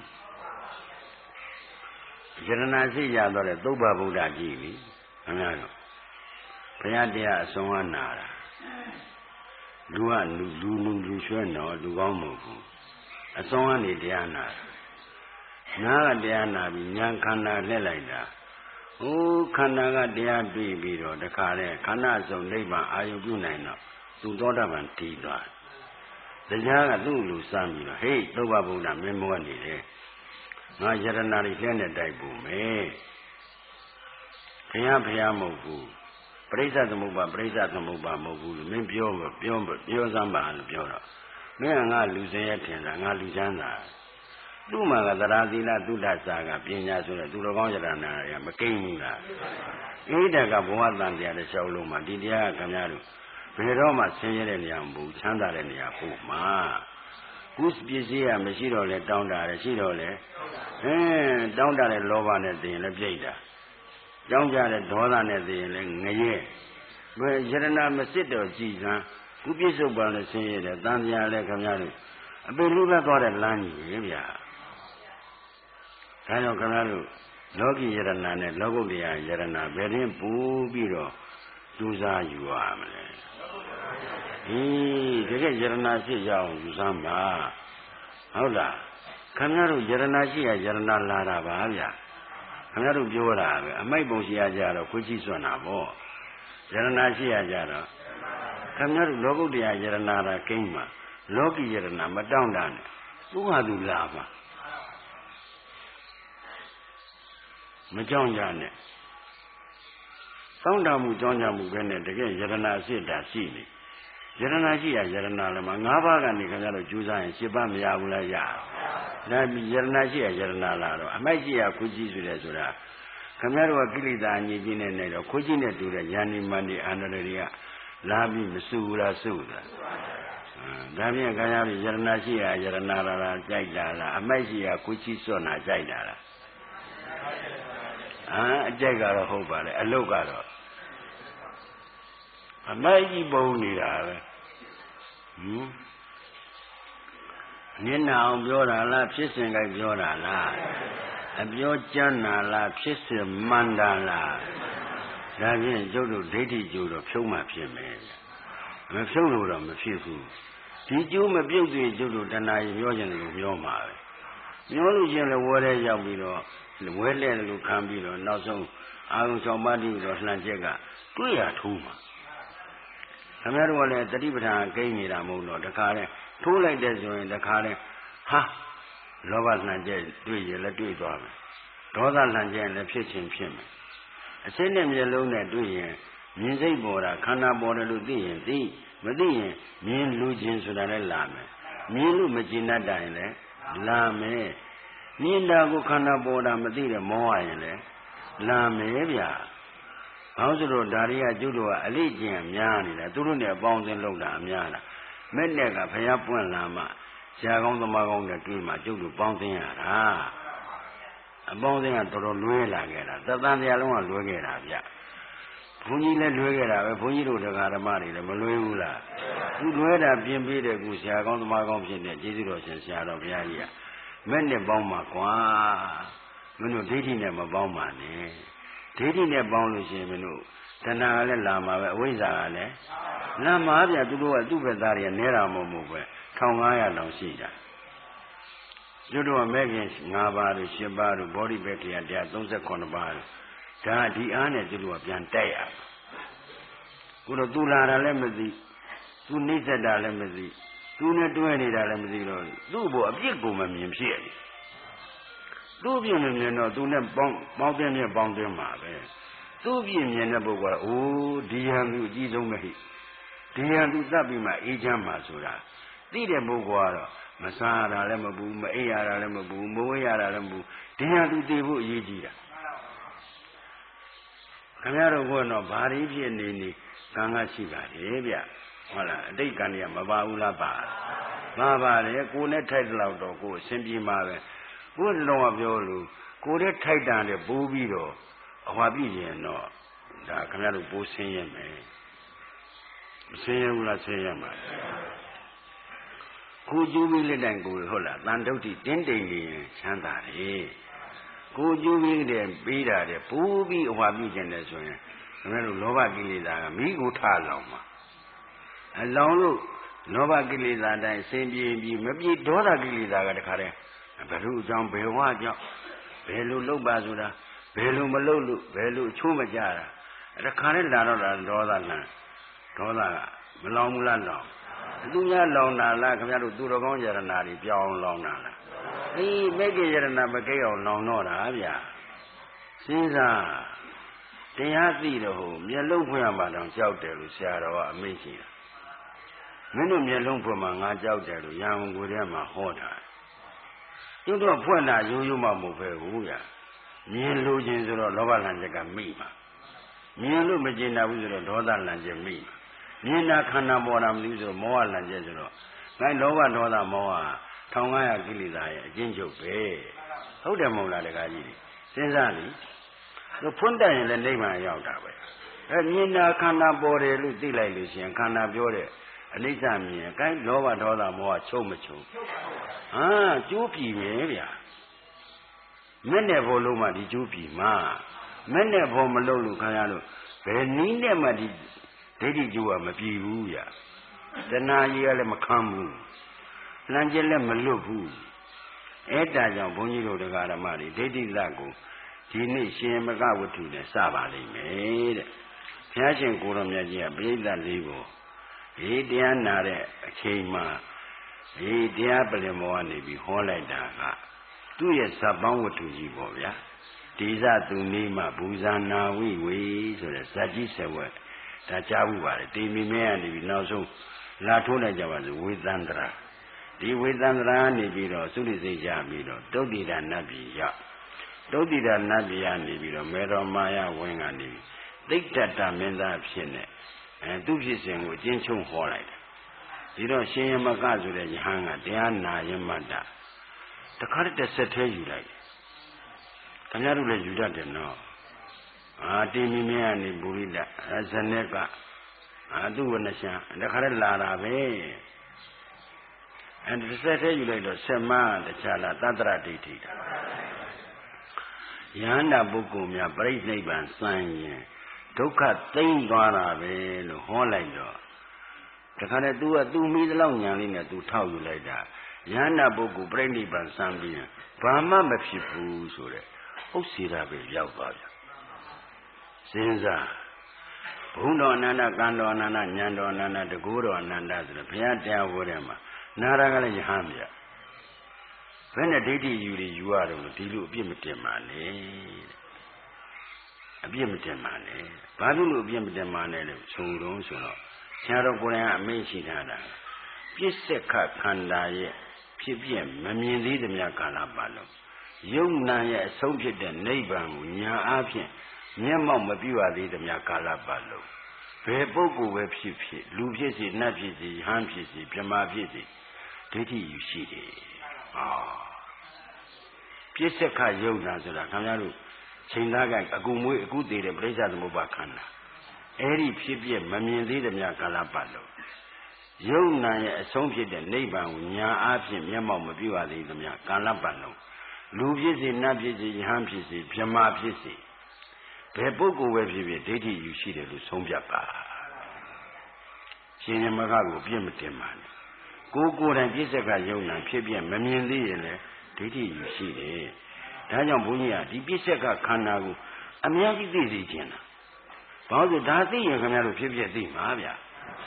Speaker 2: ကြရဏအစစ်ရတော့လေသုဘဗုဒ္ဓကြည့်ပြီခင်ဗျားတို့ဘုရားတရားအဆုံးအနာတာလူကလူလူလူလူရွှဲတော့လူကောင်းမဟုတ်ဘူးအဆုံးကနေတရားနာနာကတရားနာပြီးဉာဏ်ခန္ဓာလှည့်လိုက်တာဟိုခန္ဓာကတရားတွေ့ပြီးတော့တခါလေခန္ဓာဆုံးနိဗ္ဗာန်အာယုပြုနိုင်တော့သူသောတာပန်တည်သွားတရားကသူ့လူစမ်းပြီးတော့ဟေးသုဘဗုဒ္ဓမင်းမောနေတယ်ငါယရဏတွေလက်နဲ့တိုက်ဖို့မယ်ဘုရားဘုရားမဟုတ်ဘူးပရိစ္ဆေသမုပ္ပါပရိစ္ဆေသမုပ္ပါမဟုတ်ဘူးလို့မင်းပြောပြောပြောစမ်းပါလို့ပြောတော့မင်းကငါလူစင်ရထင်တာငါလူချမ်းသာသူ့မှာကသရသီလသုဒ္ဓစာကပညာဆိုတဲ့သူတော်ကောင်းယရဏတွေကမကိန်းဘူးလားအိဋ္ဌကဘဝတန်တရားတစ်လျှောက်လုံးမှာဒီတရားကခင်ဗျားတို့ဘယ်တော့မှဆင်းရဲတဲ့နေရာမဟုတ်ချမ်းသာတဲ့နေရာပို့မှာခုပစ္စည်းကမရှိတော့လဲတောင်းတာတယ်ရှိတော့လဲဟင်းတောင်းတတဲ့လောဘနဲ့သိရင်လည်းပြိတ်တာကြောင်းကြတဲ့ဒေါသနဲ့သိရင်လည်းငရဲဘယ်ယရဏမစစ်တော့ကြည်စမ်းခုပြစ္ဆုတ်ပါနဲ့ဆင်းရဲတယ်တန်တရားလည်းခင်ဗျားတို့အပေလူလက်သွားတဲ့လမ်းကြီးပဲဗျာဒါကြောင့်ခင်ဗျားတို့လောကီယရဏနဲ့လောကုတ္တရာယရဏဘယ်ရင်ပူပြီးတော့ကြိုးစားယူရမလဲဟီးတကယ်ယရဏရှိရအောင်ယူစမ်းပါဟုတ်လားခင်ဗျားတို့ယရဏရှိရယရဏလာတာပါဗျာခင်ဗျားတို့ပြောတာပဲအမိုက်ပုံရှိရကြတော့ခွေးကြီးစွန့်တာပေါ့ယရဏရှိရကြတော့ခင်ဗျားတို့လောကုတ္တရာယရဏတာကိန်းမှာလောကီယရဏမတောင့်တနဲ့သူ့ဟာသူလာမှာမကြောက်ကြနဲ့တောင့်တမှုကြောင်းကြမှုပဲနဲ့တကယ်ယရဏအစစ်တာရှိနေယရဏရှိရယရဏလည်းမှာ၅ပါးကနေခင်ဗျားတို့ကြိုးစားရင်၈ပါးမရဘူးလားရဒါပြီးယရဏရှိရယရဏလာတော့အမိုက်ရှိရခွေးကြီးဆိုတယ်ဆိုတာခင်ဗျားတို့ကကိလေသာအငြိကြီးနဲ့နေတော့ခွေးကြီးနဲ့တူတဲ့ယာနိမန္တိအန္တရတွေကလာပြီးမဆူဘူးလားဆူတာဒါဖြင့်ခင်ဗျားတို့ယရဏရှိရယရဏလာလာကြိုက်တာလားအမိုက်ရှိရခွေးကြီးစွန့်တာကြိုက်တာလားအာအကြိုက်ကတော့ဟုတ်ပါလေအလုတ်ကတော့အမိုက်ကြီးပုံနေတာပဲဟင်နင်းနာအောင်ပြောတာလားဖြစ်စဉ်ကြိုက်ပြောတာလားအပြောကြမ်းတာလားဖြစ်စဉ်မှန်တာလားဒါဖြင့်ကျုပ်တို့ဒိဋ္ဌိကျိုးတော့ဖြုံးမှဖြစ်မယ်မဖြုံးလို့တော့မဖြစ်ဘူးဒီကျိုးမပြုတ်သေးကျုပ်တို့တဏှာကြီးပြောခြင်းလို့ပြောမှာပဲပြောလို့ချင်းလည်းဝဲတဲ့ရောက်ပြီးတော့ဝဲလဲလို့ခံပြီးတော့နောက်ဆုံးအာရုံဆောင်ပါတိတော့လှန်ချက်ကတွေ့ရထိုးမှာခင်ဗျားတို့ကလည်းတတိပဋ္ဌာန်ကိန်းနေတာမဟုတ်တော့တခါလဲထိုးလိုက်တဲ့ဆိုရင်တခါလဲဟာလောဘလှန်ချက်တွေ့ရင်လည်းတွေ့သွားမယ်ဒေါသလှန်ချက်လည်းဖြစ်ချင်းဖြစ်မယ်အစစ်နဲ့မျက်လုံးနဲ့တွေ့ရင်မြင်စိတ်ပေါ်တာခန္ဓာပေါ်တယ်လို့သိရင်သိမသိရင်မြင်လူချင်းဆိုတာလည်းလာမယ်မြင်လို့မကျင်တတ်တာရင်လည်းလာမယ်မြင်တာကိုခန္ဓာပေါ်တာမသိတဲ့မောဟရင်လည်းလာမယ်ဗျာဘာလို့ဆိုတော့ဒါတွေကကျုပ်တို့ကအလေးကျင့်များနေတာသူတို့နဲ့အပေါင်းအသင်းလုပ်တာအများလားမဲ့နဲ့ကဘုရားပွင့်လာမှဆရာကောင်းသမားကောင်းနဲ့တွေ့မှကျုပ်တို့ပေါင်းသင်းရတာအပေါင်းအသင်းကတော်တော်လွဲလာခဲ့တာသတ္တန်တရားလုံးကလွဲခဲ့တာဗျဘုန်းကြီးလည်းလွဲခဲ့တာပဲဘုန်းကြီးတို့တရားဓမ္မတွေလည်းမလွဲဘူးလားသူလွဲတာပြင်ပေးတဲ့ကူဆရာကောင်းသမားကောင်းဖြစ်တဲ့ကျေးဇူးတော်ရှင်ဆရာတော်ဘုရားကြီးကမဲ့နဲ့ပေါင်းမှာကွာမင်းတို့ဒိဋ္ဌိနဲ့မပေါင်းပါနဲ့ဒိဋ္ဌိနဲ့ပေါင်းလို့ရှိရင်မင်းတို့တဏှာကလည်းလာမှာပဲအဝိဇ္ဇာကလည်းလာမှာဗျသူတို့ကသူ့ဘက်သားတွေကနဲတာမဟုတ်ဘူးပဲတစ်ထောင်ငါးရာတောင်ရှိတာကျွတ်တော့မဲ့ခင်၅ပါးတို့၈ပါးတို့ဗောဓိပက္ခိယတရား၃၇ပါးတို့ဒါဒီအားနဲ့ကျွတ်တော့ပြန်တိုက်ရခုတော့သူလာတာလည်းမသိသူနှိမ့်ဆက်တာလည်းမသိသူနဲ့တွဲနေတာလည်းမသိတော့သူ့ဘောအပြစ်ကိုမမြင်ဖြစ်နေသူ့ပြင်းနေမြင်တော့သူနဲ့ပေါင်းပေါင်းတဲ့မြင်ပေါင်းတဲ့မှာပဲသူ့ပြင်းမြင်တဲ့ပုဂ္ဂိုလ်ကအိုးဒီဟန်သူအကြီးဆုံးပဲဟိဒီဟန်သူသတ်ပြီးမှအေးချမ်းမှာဆိုတာသိတဲ့ပုဂ္ဂိုလ်ကတော့မစားရတာလည်းမဘူးမအိပ်ရတာလည်းမဘူးမဝေးရတာလည်းမဘူးဒီဟန်သူသိဖို့အရေးကြီးတာခင်ဗျားတို့ကတော့ဘာရင်းဖြစ်နေနေကံကရှိပါလေဗျဟုတ်လားအတိတ်ကံတွေကမပါဘူးလားပါပါပါတယ်ကိုယ်နဲ့ထိုက်တော့တော့ကိုယ်အစဉ်ပြေမှာပဲကိုယ်လုံးဝပြောလို့ကိုယ်နဲ့ထိုက်တန်တဲ့ပိုးပြီးတော့အဟွာပြည့်ရင်တော့ဒါခင်ဗျားတို့ပိုးဆင်းရဲမယ်မဆင်းရဲဘူးလားဆင်းရဲမှာကိုကျိုးပြီးလက်တိုင်ကိုဟုတ်လားတန်တုတ်တိတင်းတိမ်နေရင်ချမ်းသာတယ်ကိုကျိုးပြီးတဲ့ပေးတာတဲ့ပိုးပြီးအဟွာပြည့်ခြင်းတယ်ဆိုရင်ခင်ဗျားတို့လောဘကိလေသာကမိကိုထလောင်မှာအလောင်လို့လောဘကိလေသာတိုင်းဆင်ပြေပြီးမပြေဒေါသကိလေသာကတခါတည်းဘယ်လိုအကြောင်းဘယ်ဝါကြောင့်ဘယ်လိုလုပ်ပါဆိုတာဘယ်လိုမလုပ်လို့ဘယ်လိုအချိုးမကြတာတခါတည်းလာတော့တာဒေါသလန်ဒေါသကမလောင်ဘူးလားလောင်သူများလောင်တာလားခင်ဗျားတို့သူတော်ကောင်းယရနာတွေပြောင်းလောင်တာလားအေးမဲ့ကိယရနာမကိအောင်လောင်တော့တာဗျာစဉ်းစားတရားသိတော့ဟိုမျက်လုံးဖွင့်ရမှတောင်ကြောက်တယ်လို့ဆရာတော်ကအမိန့်ရှိတာမင်းတို့မျက်လုံးဖွင့်မှငါကြောက်တယ်လို့ရံကိုယ်ထဲမှာဟောတာသူတို့ဖွင့်တာရိုးရိုးမှမဟုတ်ပဲဘူးဗျာမြင်လို့ချင်းဆိုတော့လောဘလံချက်ကမိမှာမြင်လို့မကျင်တာဘူးဆိုတော့ဒေါသလံချက်မိမှာမြင်တာခန္ဓာပေါ်တာမသိဘူးဆိုတော့မောဟလံချက်ဆိုတော့ငါလောဘဒေါသမောဟထောင်ငါးရာကိလေသာရဲ့အကျဉ်းချုပ်ပဲဟုတ်တယ်မဟုတ်လားတကားကြီးစဉ်းစားလိသူဖွင့်တတ်ရင်လည်းနိဗ္ဗာန်ရောက်တာပဲအဲမြင်တာခန္ဓာပေါ်တယ်လို့သိလိုက်လို့ရှိရင်ခန္ဓာပြောတဲ့အနိစ္စမြင်အဲလောဘဒေါသမောဟချုပ်မချုပ်ဟာကျိုးပြီပဲဗျာမဲ့နဲ့ဘောလုံးမှဒီကျိုးပြီမှာမဲ့နဲ့ဘောမလုံးလို့ခင်ဗျားတို့ဘယ်နည်းနဲ့မှဒီဒိဋ္ဌိကျိုးကမပြီဘူးဗျာတဏှာကြီးကလည်းမခံဘူးလမ်းကျက်လည်းမလွတ်ဘူးအဲ့ဒါကြောင့်ဘုန်းကြီးတို့တရားဓမ္မတွေဒိဋ္ဌိလတ်ကိုဒီနေ့ရှင်မကဝတ္ထုနဲ့စပါလိမ့်မယ်တဲ့ဘုရားရှင်ကိုရောမြတ်ကြီးကပြိဿလေးကိုဒီတရားနာတဲ့အချိန်မှာဒီတရားပလင်မောကနေပြီးဟောလိုက်တာကသူ့ရဲ့ဇတ်ပေါင်းဝတ္ထုကြီးပေါ့ဗျာဒီဇသူနေမှဘူဇာနာဝိဝေဆိုတဲ့ဇတ်ကြီးဆက်ဝက်ဒါကြားဘူးပါတယ်တေမီမဲကနေပြီးနောက်ဆုံးလာထိုးလိုက်ကြပါစို့ဝေသန္တရာဒီဝေသန္တရာနေပြီးတော့သုရိစိတ်ကြပြီးတော့တုတ်တိဒနတ်ပြည်ရောက်တုတ်တိဒနတ်ပြည်ကနေပြီးတော့မေတော်မာယဝင်းကနေသိတ္တတမင်းသားဖြစ်နေအဲသူဖြစ်စဉ်ကိုအကျဉ်းချုပ်ဟောလိုက်တယ်ဒီတော့ရှင်ယမကဆိုတဲ့ယဟန်ကတရားနာယမတ္တတခါတည်းဆက်သေးယူလိုက်ခင်ဗျားတို့လည်းယူတတ်တယ်နော်အာတိမိမင်းကနေဘူရိဒဇနက်ကအာသူဝနရှံတခါတည်းလာတာပဲအဲဆက်သေးယူလိုက်တော့ဆက်မတခြားလားတတ္တရဒိဋ္ဌိတာယန္တာပုဂ္ဂိုလ်များပြိဋိနိဗ္ဗာန်စံရင်ဒုက္ခသိမ့်သွားတာပဲလို့ဟောလိုက်တော့တခါတည်း तू က तू မိသလောက်ညာလေးနဲ့ तू ထောက်ယူလိုက်တာယန္တာပုဂ္ဂိုလ်ပြိဋိနိဗ္ဗာန်စံပြီးရင်ဘာမှမဖြစ်ဘူးဆိုတဲ့ဟုတ်စီတာပဲရောက်သွားပြန်စဉ်းစားဘုံတော်အနန္တကံတော်အနန္တဉာဏ်တော်အနန္တတကူတော်အနန္တဆိုတော့ဘုရားတရားဟောတဲ့မှာနာရကလည်းယဟန်ပြဘယ်နဲ့ဒိဋ္ဌိယူတွေယူရတယ်လို့ဒီလိုအပြစ်မတင်ပါနဲ့အပြစ်မတင်ပါနဲ့ဘာဖြစ်လို့အပြစ်မတင်ပါနဲ့လို့ဆိုတော့ဆိုတော့ဆရာတော်ကိုယ်တိုင်ကအမိန့်ရှိထားတာပြစ္ဆေခခန္ဓာရဲ့ဖြစ်ပြမမြင်သေးသမျှကာလပတ်လုံးယုံနာရဲ့အဆုံးဖြစ်တဲ့နိဗ္ဗာန်ကိုညာအားဖြင့်မျက်မှောက်မပြုရသေးသမျှကာလပတ်လုံးဘယ်ပုဂ္ဂိုလ်ပဲဖြစ်ဖြစ်လူဖြစ်စီနတ်ဖြစ်စီဟန်းဖြစ်စီပြမဖြစ်စီဒိဋ္ဌိယူရှိတယ်အာပြစ္ဆေခယုံနာဆိုတာခင်ဗျားတို့ချိန်သားကအကူမွေးအကူသေးတဲ့ပြိဿသမုပ္ပါခန္ဓာအဲ့ဒီဖြစ်ပြမမြင်သေးသမျှကာလပတ်လုံးယုံနာရဲ့အဆုံးဖြစ်တဲ့နိဗ္ဗာန်ကိုညာအားဖြင့်မျက်မှောက်မပြုရသေးသမျှကာလပတ်လုံးလူဖြစ်စီနတ်ဖြစ်စီယဟန်ဖြစ်စီပြမဖြစ်စီဘယ်ပုဂ္ဂိုလ်ပဲဖြစ်ဖြစ်ဒိဋ္ဌိယူရှိတယ်လို့ဆုံးဖြတ်ပါရှင်ရမကကိုပြည့်မတင်ပါနဲ့ကိုယ်ကိုယ်တိုင်ပြည့်စက်ကယုံနာဖြစ်ပြမမြင်သေးရင်လည်းဒိဋ္ဌိယူရှိတယ်ဒါကြောင့်ဘုန်းကြီးကဒီပြစ္ဆက်ကခန္ဓာကိုအများကြီးသိစေခြင်းလားဘာလို့ဒါသိရင်ခင်ဗျားတို့ဖြစ်ဖြစ်သိမှာဗျာ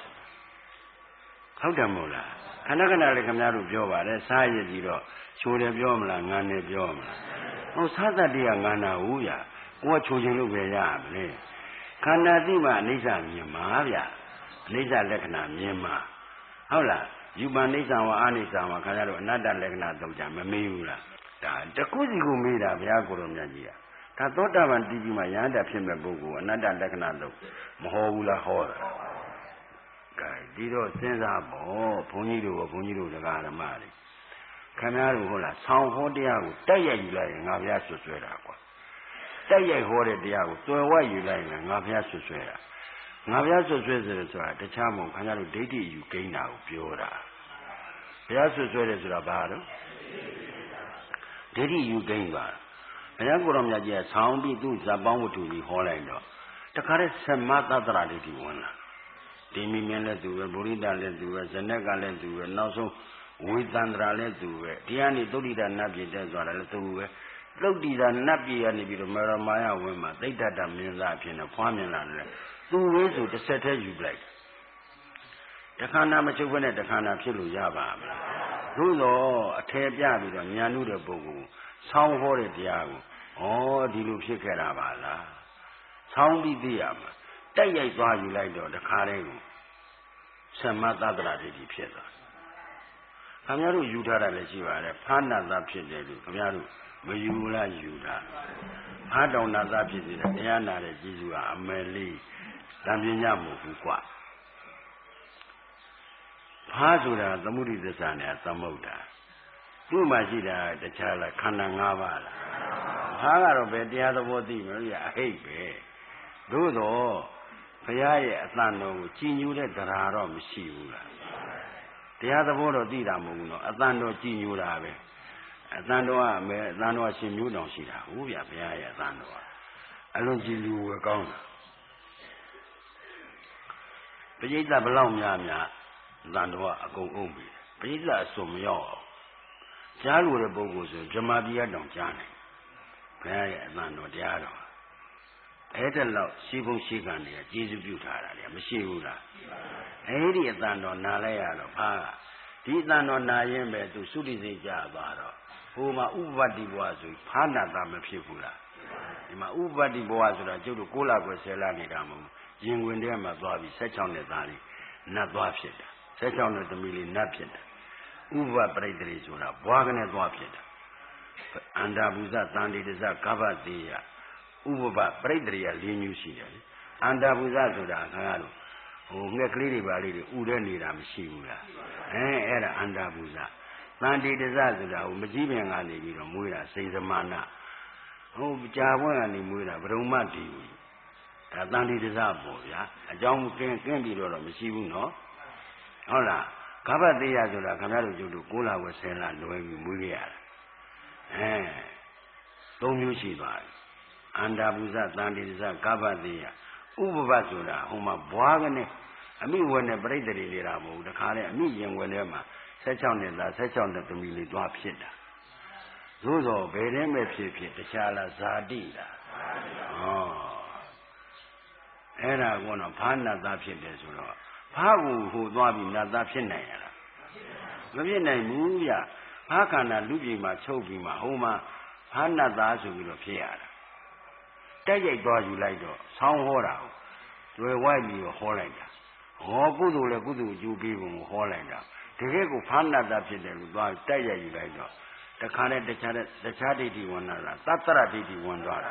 Speaker 2: ဟုတ်တယ်မို့လားခဏခဏလေးခင်ဗျားတို့ပြောပါတယ်စားရည်ပြီးတော့ချိုတယ်ပြောမလားငန်းတယ်ပြောမလားဟောစားတတ်တရားငန်းတာဟုတ်ဗျာကိုကချိုခြင်းလို့ပဲရရမလဲခန္ဓာသိမှအနိစ္စမြင်မှာဗျာအနိစ္စလက္ခဏာမြင်မှာဟုတ်လားယူပန်နိစ္စဝါအနိစ္စဝါခင်ဗျားတို့အနတ္တလက္ခဏာတော့ကြမမေးဘူးလားဒါတခုစီကိုမေးတာဘုရားကိုယ်တော်မြတ်ကြီးကဒါသောတာပန်တည်ပြီးမှရဟန္တာဖြစ်မဲ့ပုဂ္ဂိုလ်အနတ္တလက္ခဏာတော့မဟောဘူးလားဟောတာကဲဒီတော့စဉ်းစားပေါ့ဘုန်းကြီးတို့ကဘုန်းကြီးတို့တရားဓမ္မတွေခင်ဗျားတို့ဟုတ်လားဆောင်းဟောတရားကိုတိုက်ရိုက်ယူလိုက်ရင်ငါဘုရားဆွဆွဲတာကွာတိုက်ရိုက်ဟောတဲ့တရားကိုတွယ်ဝယူလိုက်ရင်ငါဘုရားဆွဆွဲတာငါဘုရားဆွဆွဲဆိုတယ်ဆိုတာတခြားမဟုတ်ခင်ဗျားတို့ဒိဋ္ဌိယူကိန်းတာကိုပြောတာဘုရားဆွဆွဲတယ်ဆိုတာဘာလို့ဒိဋ္ဌိယူကိန်းပါဘုရားကိုယ်တော်မြတ်ကြီးကဆောင်းပြီးသူ့ဇပ်ပေါင်းဝတ္ထုကြီးဟောလိုက်တော့တခါတည်းသမသတ္တရာဒိဋ္ဌိဝင်လာဒီမိမြင်လည်းသူပဲဗုရိဒလည်းသူပဲဇနက်ကလည်းသူပဲနောက်ဆုံးဝေသန္တရာလည်းသူပဲတရားနေသုတ်တိတာနတ်ပြည်တက်သွားတယ်လည်းသူပဲသုတ်တိတာနတ်ပြည်ကနေပြီးတော့မေရမာယဝင်းမှာသိဋ္ဌတမင်းသားအဖြစ်နဲ့ဖွားမြင်လာတယ်သူဝေးဆိုတစ်ဆက်တည်းယူလိုက်တခါနာမချုပ်ဘဲနဲ့တခါနာဖြစ်လို့ရပါမလားသို့တော့အထယ်ပြပြီးတော့ညာနုတဲ့ပုဂ္ဂိုလ်ဆောင်းဟောတဲ့တရားကိုဩဒီလိုဖြစ်ခဲ့တာပါလားဆောင်းပြီးသိရမှာတိုက်ရိုက်သွားယူလိုက်တော့တခါတည်းကိုသမသတ္တရာဒိဋ္ဌိဖြစ်သွားခင်ဗျားတို့ယူထားတာလည်းရှိပါတယ်ဖာနာသဖြစ်တယ်လို့ခင်ဗျားတို့မယူလားယူတာဖာတောင်နာသဖြစ်တယ်တရားနာတဲ့ကြီးစုကအမယ်လေးတံပညာမဟုတ်ဘူးကွာဖာဆိုတာသမုဒိသစ္စာနဲ့သမုဒ္ဒါသူ့မှာရှိတာတခြားလားခန္ဓာ၅ပါးလားဖာကတော့ပဲတရားသဘောသိမလို့ရအဟိတ်ပဲသို့တော့ဘုရားရဲ့အသံတော်ကိုကြည်ညိုတဲ့တရားတော့မရှိဘူးလားတရားသဘောတော့သိတာမဟုတ်ဘူးနော်အသံတော်ကြည်ညိုတာပဲအသံတော်ကမယ်အသံတော်ကရှင်မျိုးတောင်ရှိတာဟုတ်ဗျာဘုရားရဲ့အသံတော်ကအလွန်ကြည်လူပဲကောင်းတာပရိသတ်ဘလောက်များများအသံတော်ကအကုန်အုံးပြီပရိသတ်အစွန်မရောက်အောင်ကြားလို့တဲ့ပုဂ္ဂိုလ်ဆိုဗြဟ္မာပြည်တောင်ကြားနိုင်ဘုရားရဲ့အသံတော်တရားတော်အဲ့ဒါလောက်ရှိဖို့ရှိကံနေကျေးဇူးပြုထားတာလေမရှိဘူးလားအဲ့ဒီအတန်တော်နာလိုက်ရတော့ဖားကဒီအတန်တော်နာရင်ပဲသူသုတိစိတ်ကြသွားတော့ဟိုမှာဥပပတ္တိဘဝဆိုဖားနာတာမဖြစ်ဘူးလားဒီမှာဥပပတ္တိဘဝဆိုတာကျုပ်တို့ကိုးလကွယ်ဆယ်လနေတာမဟုတ်ရင်ဝင်ထဲမှာသွားပြီး၁၆နှစ်သားလေးနတ်သွားဖြစ်တာ၁၆နှစ်သမီးလေးနတ်ဖြစ်တာဥပပပရိတ္တိဆိုတာဘွားကနေသွားဖြစ်တာအန္တာဘူဇတန်တိတဇကဗ္ဗတိယဥပပပရိတ္တိယ၄မျိုးရှိတယ်အန္တာဘူဇဆိုတာခင်ဗျားတို့ဟိုငှက်ကလေးတွေပါလေးတွေဥတဲ့နေတာမရှိဘူးလားအဲအဲ့ဒါအန္တာဘူဇတန်တိတဇဆိုတာဟိုမကြီးပင်ကနေပြီးတော့မွေးတာစိန်သမာနဟိုကြာဘွဲ့ကနေမွေးတာဗရုံမတီဝီဒါတန်တိတဇပေါ့ဗျာအကြောင်းကင်းကင်းပြီးတော့တော့မရှိဘူးနော်ဟုတ်လားကဗ္ဗတေယဆိုတာခင်ဗျားတို့ကျုပ်တို့ကိုးလဝဆယ်လလွယ်ပြီးမွေးခဲ့ရတာအဲသုံးမျိုးရှိသွားတယ်အန္တာဘူဇတန်တိတဇကဗ္ဗတေယဥပပဆိုတာဟိုမှာဘွားကနေအမိဝယ်နဲ့ပြိတ္တိနေတာမဟုတ်ဘူးတခါနဲ့အမိရင်ဝယ်ထဲမှာ၁၆နှစ်သား၁၆နှစ်သမီးလေးတွားဖြစ်တာသို့သောဘယ်နဲ့မဲ့ဖြစ်ဖြစ်တခြားလားဇာတိလားဟောအဲ့ဒါကတော့ဘာနတ်သားဖြစ်တယ်ဆိုတော့ဘာကိုဟိုသွားပြီးနတ်သားဖြစ်နိုင်ရလားမဖြစ်နိုင်ဘူးဗျဘာခန္ဓာလူပြည်မှာချုပ်ပြီးမှဟိုမှာဘာနတ်သားဆိုပြီးတော့ဖြစ်ရတာတိုက်ရိုက်သွားယူလိုက်တော့ဆောင်းဟောတာကျွယ်ဝိုက်ပြီးဟောလိုက်တာဟောကုသိုလ်လည်းကုသိုလ်အကျိုးပေးဖို့ဟောလိုက်တာတကယ်ကိုဖမ်းနာတာဖြစ်တယ်လို့သွားတိုက်ရိုက်ယူလိုက်တော့တခါနဲ့တခြားတခြားဒိဋ္ဌိဝင်လာတာသတ္တရဒိဋ္ဌိဝင်သွားတာ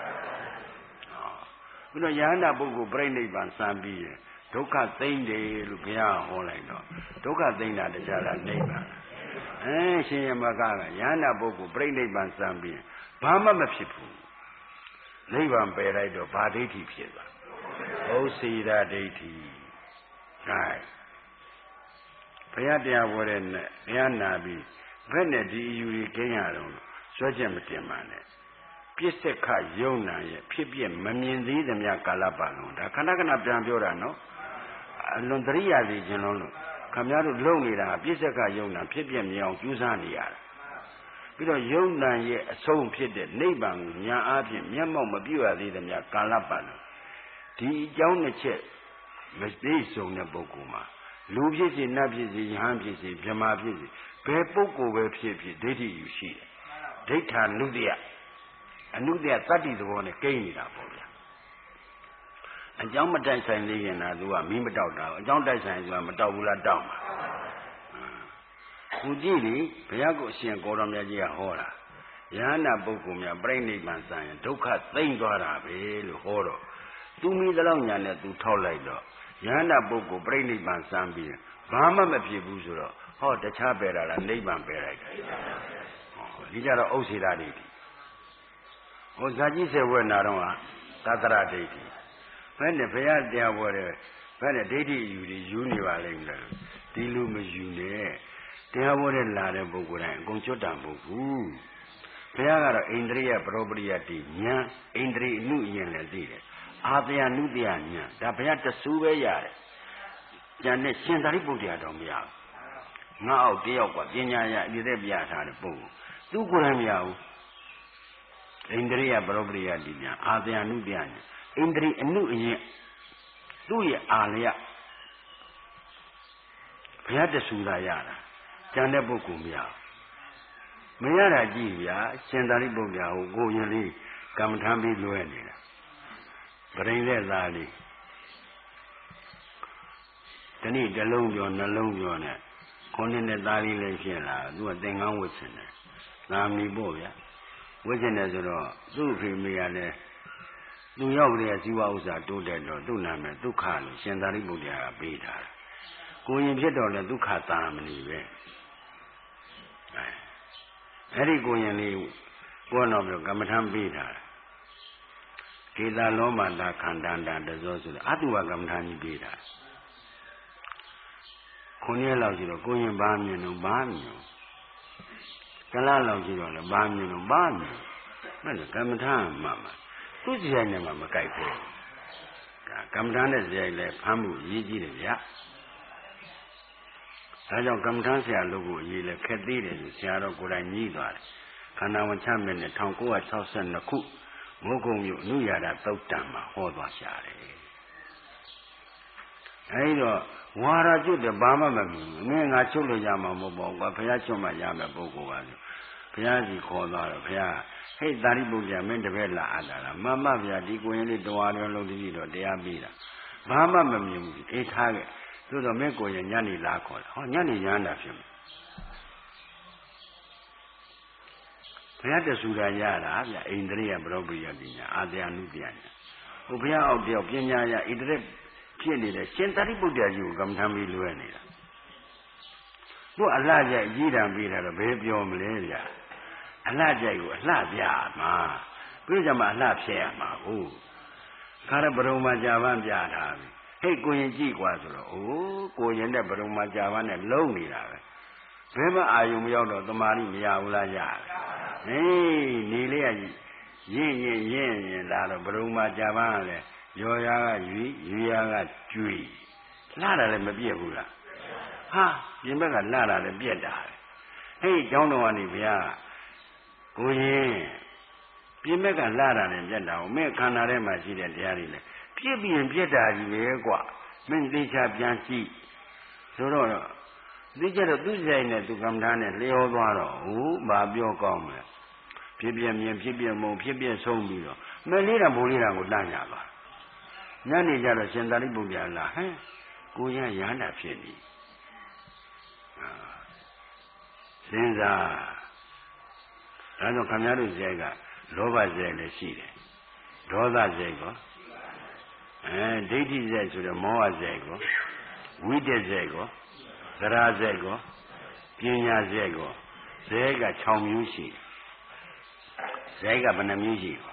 Speaker 2: ပြီးတော့ယဟန္တာပုဂ္ဂိုလ်ပြိဋိဘံစံပြီးရင်ဒုက္ခသိမ့်တယ်လို့ဘုရားဟောလိုက်တော့ဒုက္ခသိမ့်တာတရားလားနိဗ္ဗာန်အဲရှင်ယမကကယဟန္တာပုဂ္ဂိုလ်ပြိဋိဘံစံပြီးဘာမှမဖြစ်ဘူးနိဗ္ဗာန်ပယ်လိုက်တော့ဘာဒိဋ္ဌိဖြစ်သွားဥစ္စေရဒိဋ္ဌိအဲဘုရားတရားဟောတဲ့နဲ့ဘုရားနာပြီးဘယ်နဲ့ဒီအယူကြီးကျင်းရတော့ဆွဲချက်မတင်ပါနဲ့ပြစ္ဆေခယုံနာရဲ့ဖြစ်ပြမမြင်သေးသမျှကာလပတ်လုံးဒါခဏခဏပြန်ပြောတာနော်အလွန်တရိယာစီခြင်းလုံးလို့ခမများတို့လုံနေတာပြစ္ဆေခယုံနာဖြစ်ပြမြင်အောင်ကြိုးစားနေရတာပြီးတော့ယုံနာရဲ့အဆုံးဖြစ်တဲ့နိဗ္ဗာန်ကိုညာအားဖြင့်မျက်မှောက်မပြုတ်ရသေးသမျှကာလပတ်လုံးဒီအကြောင်းတစ်ချက်မသိဆုံးတဲ့ပုဂ္ဂိုလ်မှာလူဖြစ်စေနတ်ဖြစ်စေယဟန်ဖြစ်စေဗြဟ္မာဖြစ်စေဘယ်ပုဂ္ဂိုလ်ပဲဖြစ်ဖြစ်ဒိဋ္ဌိယူရှိတယ်ဒိဋ္ဌာနုတ္တယအနုတ္တယတတ္တိသဘောနဲ့ကိန်းနေတာပေါ့ဗျာအကြောင်းမတိုက်ဆိုင်သေးရင်လားသူကမီးမတောက်တာအကြောင်းတိုက်ဆိုင်ဆိုတာမတောက်ဘူးလားတောက်မှာခုကြည့်လေဘုရားကိုအရှင်ကိုတော်မြတ်ကြီးကဟောတာယဟန္တာပုဂ္ဂိုလ်များပြိဋိဘံစံရင်ဒုက္ခသိမ့်သွားတာပဲလို့ဟောတော့သူမိသလောက်ညာနဲ့သူထောက်လိုက်တော့ယဟန္တာပုဂ္ဂိုလ်ပြိဋိဘံစံပြီးဘာမှမဖြစ်ဘူးဆိုတော့ဟောတခြားပယ်တာလားနိဗ္ဗာန်ပယ်လိုက်တယ်ဒီကြတော့ဥစ္စေတာဒိဋ္ဌိဟောဇာတိစေဝနာတော့ဟာသတ္တရဒိဋ္ဌိဘယ်နဲ့ဘုရားတရားဟောတယ်ဘယ်နဲ့ဒိဋ္ဌိယူတွေယူနေပါလိမ့်မယ်ဒီလိုမယူနဲ့တရားဟောတဲ့လာတဲ့ပုဂ္ဂိုလ်တိုင်းအကုန်ကျွတ်တာမဟုတ်ဘူးဘုရားကတော့ဣန္ဒြိယပရောပရိယတိဉာဏ်ဣန္ဒြိအနုဉာဏ်လည်းသိတယ်အာတယနုတ္တယဉာဏ်ဒါဘုရားတဆူပဲရတယ်ဉာဏ်နဲ့ရှင်သာရိပုတ္တရာတော်မရဘူးငါအောက်တယောက်ကပညာရအပြည့်တဲ့ပြထားတဲ့ပုဂ္ဂိုလ်သူကိုယ်တိုင်မရဘူးဣန္ဒြိယပရောပရိယတိဉာဏ်အာတယနုတ္တယဉာဏ်ဣန္ဒြိအနုဉာဏ်သူ့ရဲ့အာလျဘုရားတဆူသာရတာကျန်တဲ့ပုဂ္ဂိုလ်မရမရတာကြည့်ဗျာရှင်သာရိပုတ္တရာဟိုကိုရင်လေးကမ္မထမ်းပြီးလွဲနေတာပရိသေသားလေးဒီနေ့တစ်လုံးပြောနှလုံးပြောနဲ့ခေါင်းနဲ့သားလေးလည်းဖြစ်လာသူကသင်္ကန်းဝတ်ချင်တယ်သာမီပေါ့ဗျာဝတ်ချင်တယ်ဆိုတော့သူ့ဖေမေကလည်းသူရောက်တဲ့ဇီဝဥစ္စာတိုးတက်တော့သူ့နာမည်ဒုက္ခလို့ရှင်သာရိပုတ္တရာကပေးထားတယ်ကိုရင်ဖြစ်တော့လည်းဒုက္ခသာမဏေပဲအဲ့ဒီကိုရင်လေးဘောတော်ပြောကမ္မထမ်းပေးတာဒေတာလောမတာခန္ဓာတာတဇောဆိုတဲ့အတုဝကမ္မထမ်းကြီးပေးတာခုနှစ်လောက်ရှိတော့ကိုရင်ဘာမြင်တော့ဘာမြင်ကလားလောက်ရှိတော့လည်းဘာမြင်တော့ဘာမြင်မဲ့ကမ္မထမ်းမှမှသူ့ဇာတ်နဲ့မှမကြိုက်ဘူးကမ္မထမ်းတဲ့ဇာတ်လည်းဖမ်းမှုရည်ကြီးတယ်ဗျာဒါကြောင့်ကမ္မထမ်းဆရာလုပ်ဖို့အရေးလဲခက်သေးတယ်လို့ဆရာတော်ကိုယ်တိုင်ညှိသွားတယ်ခန္ဓာဝန်ချမဲ့နဲ့၁၉၆၂ခုမိုးကုံမြို့အနုရာဒသုတ်တံမှာဟောသွားရှာတယ်အဲဒီတော့ဝါရကျွတ်တယ်ဘာမှမမြင်ဘူးအင်းငါချုပ်လို့ရမှာမဟုတ်ပါဘူးကွာဘုရားချုပ်မှရမယ်ပုဂ္ဂိုလ်ပါလို့ဘုရားကြီးခေါ်သွားတော့ဘုရားဟဲ့သာရိပုတ္တရာမင်းတပည့်လာအပ်တာလားမမဗျာဒီကိုရင်လေးတော်တော်လုံးတည်းတော့တရားပေးတာဘာမှမမြင်ဘူးအေးထားခဲ့သို့တော့မင်းကိုရင်ညနေလာခေါ်တယ်ဟောညနေရမ်းတာဖြစ်မှာဘုရားတဆူတာရတာဗျဣန္ဒြိယပရောပရိယတိညာအာတယနုတ္တယညာဟိုဘုရားအောက်တယောက်ပညာရဣတရက်ဖြစ်နေတဲ့ရှင်သာရိပုတ္တရာကြီးကိုကမ္မထမ်းပြီးလွဲနေတာသူအလှကြိုက်ကြီးတံပေးတာတော့ဘယ်ပြောမလဲဗျအလှကြိုက်ကိုအလှပြမှာပြီးကြမှာအလှဖြစ်ရမှာဟုတ်ခါရပရုံမှာကြာပန်းပြထားပြီဟဲ့ကိုရင်ကြည့်กว่าဆိုတော့အိုးကိုရင်တဲ့ဘုံမှာကြာပန်းနဲ့လုံးနေတာပဲဘယ်မှအာယုံမရောက်တော့တမာရီမရဘူးလားရတယ်ဟေးနေလေးကရင့်ရင့်ရင့်ရင်လာတော့ဘုံမှာကြာပန်းလည်းရော်ရကရွီရွီရကကျွေလှတာလည်းမပြည့်ဘူးလားဟာပြင်ဘက်ကလှတာလည်းပြည့်တာဟေးကျောင်းတော်ကနေဗျာကိုရင်ပြင်ဘက်ကလှတာလည်းပြည့်တာကိုမဲ့ခန္ဓာထဲမှာရှိတဲ့တရားတွေလည်းပြည့်ပြီးရင်ပြည့်တာကြီးပဲကွာမင်းသိချပြန်ကြည့်ဆိုတော့သိကြတော့သူ့ဆိုင်နဲ့သူကမ္မထာနဲ့လျောသွားတော့ဟိုဘာပြောကောင်းမလဲဖြစ်ပြမြင်ဖြစ်ပြမုံဖြစ်ပြဆုံးပြီးတော့မဲလေးတာဘူလေးတာကိုတန်းကြပါညနေကြတော့ရှင်သာရိပုတ္တရာလာဟဲ့ကိုရရဟန္တာဖြစ်ပြီစဉ်းစားဒါကြောင့်ခမည်းတော်ဇေကလောဘဇေလည်းရှိတယ်ဒေါသဇေကောအဲဒိဋ္ဌိဇေဆိုတော့မောဟဇေကောဝိတ္တဇေကောသရဇေကောပညာဇေကောဇေက၆မျိုးရှိဇေကဘယ်နှမျိုးရှိ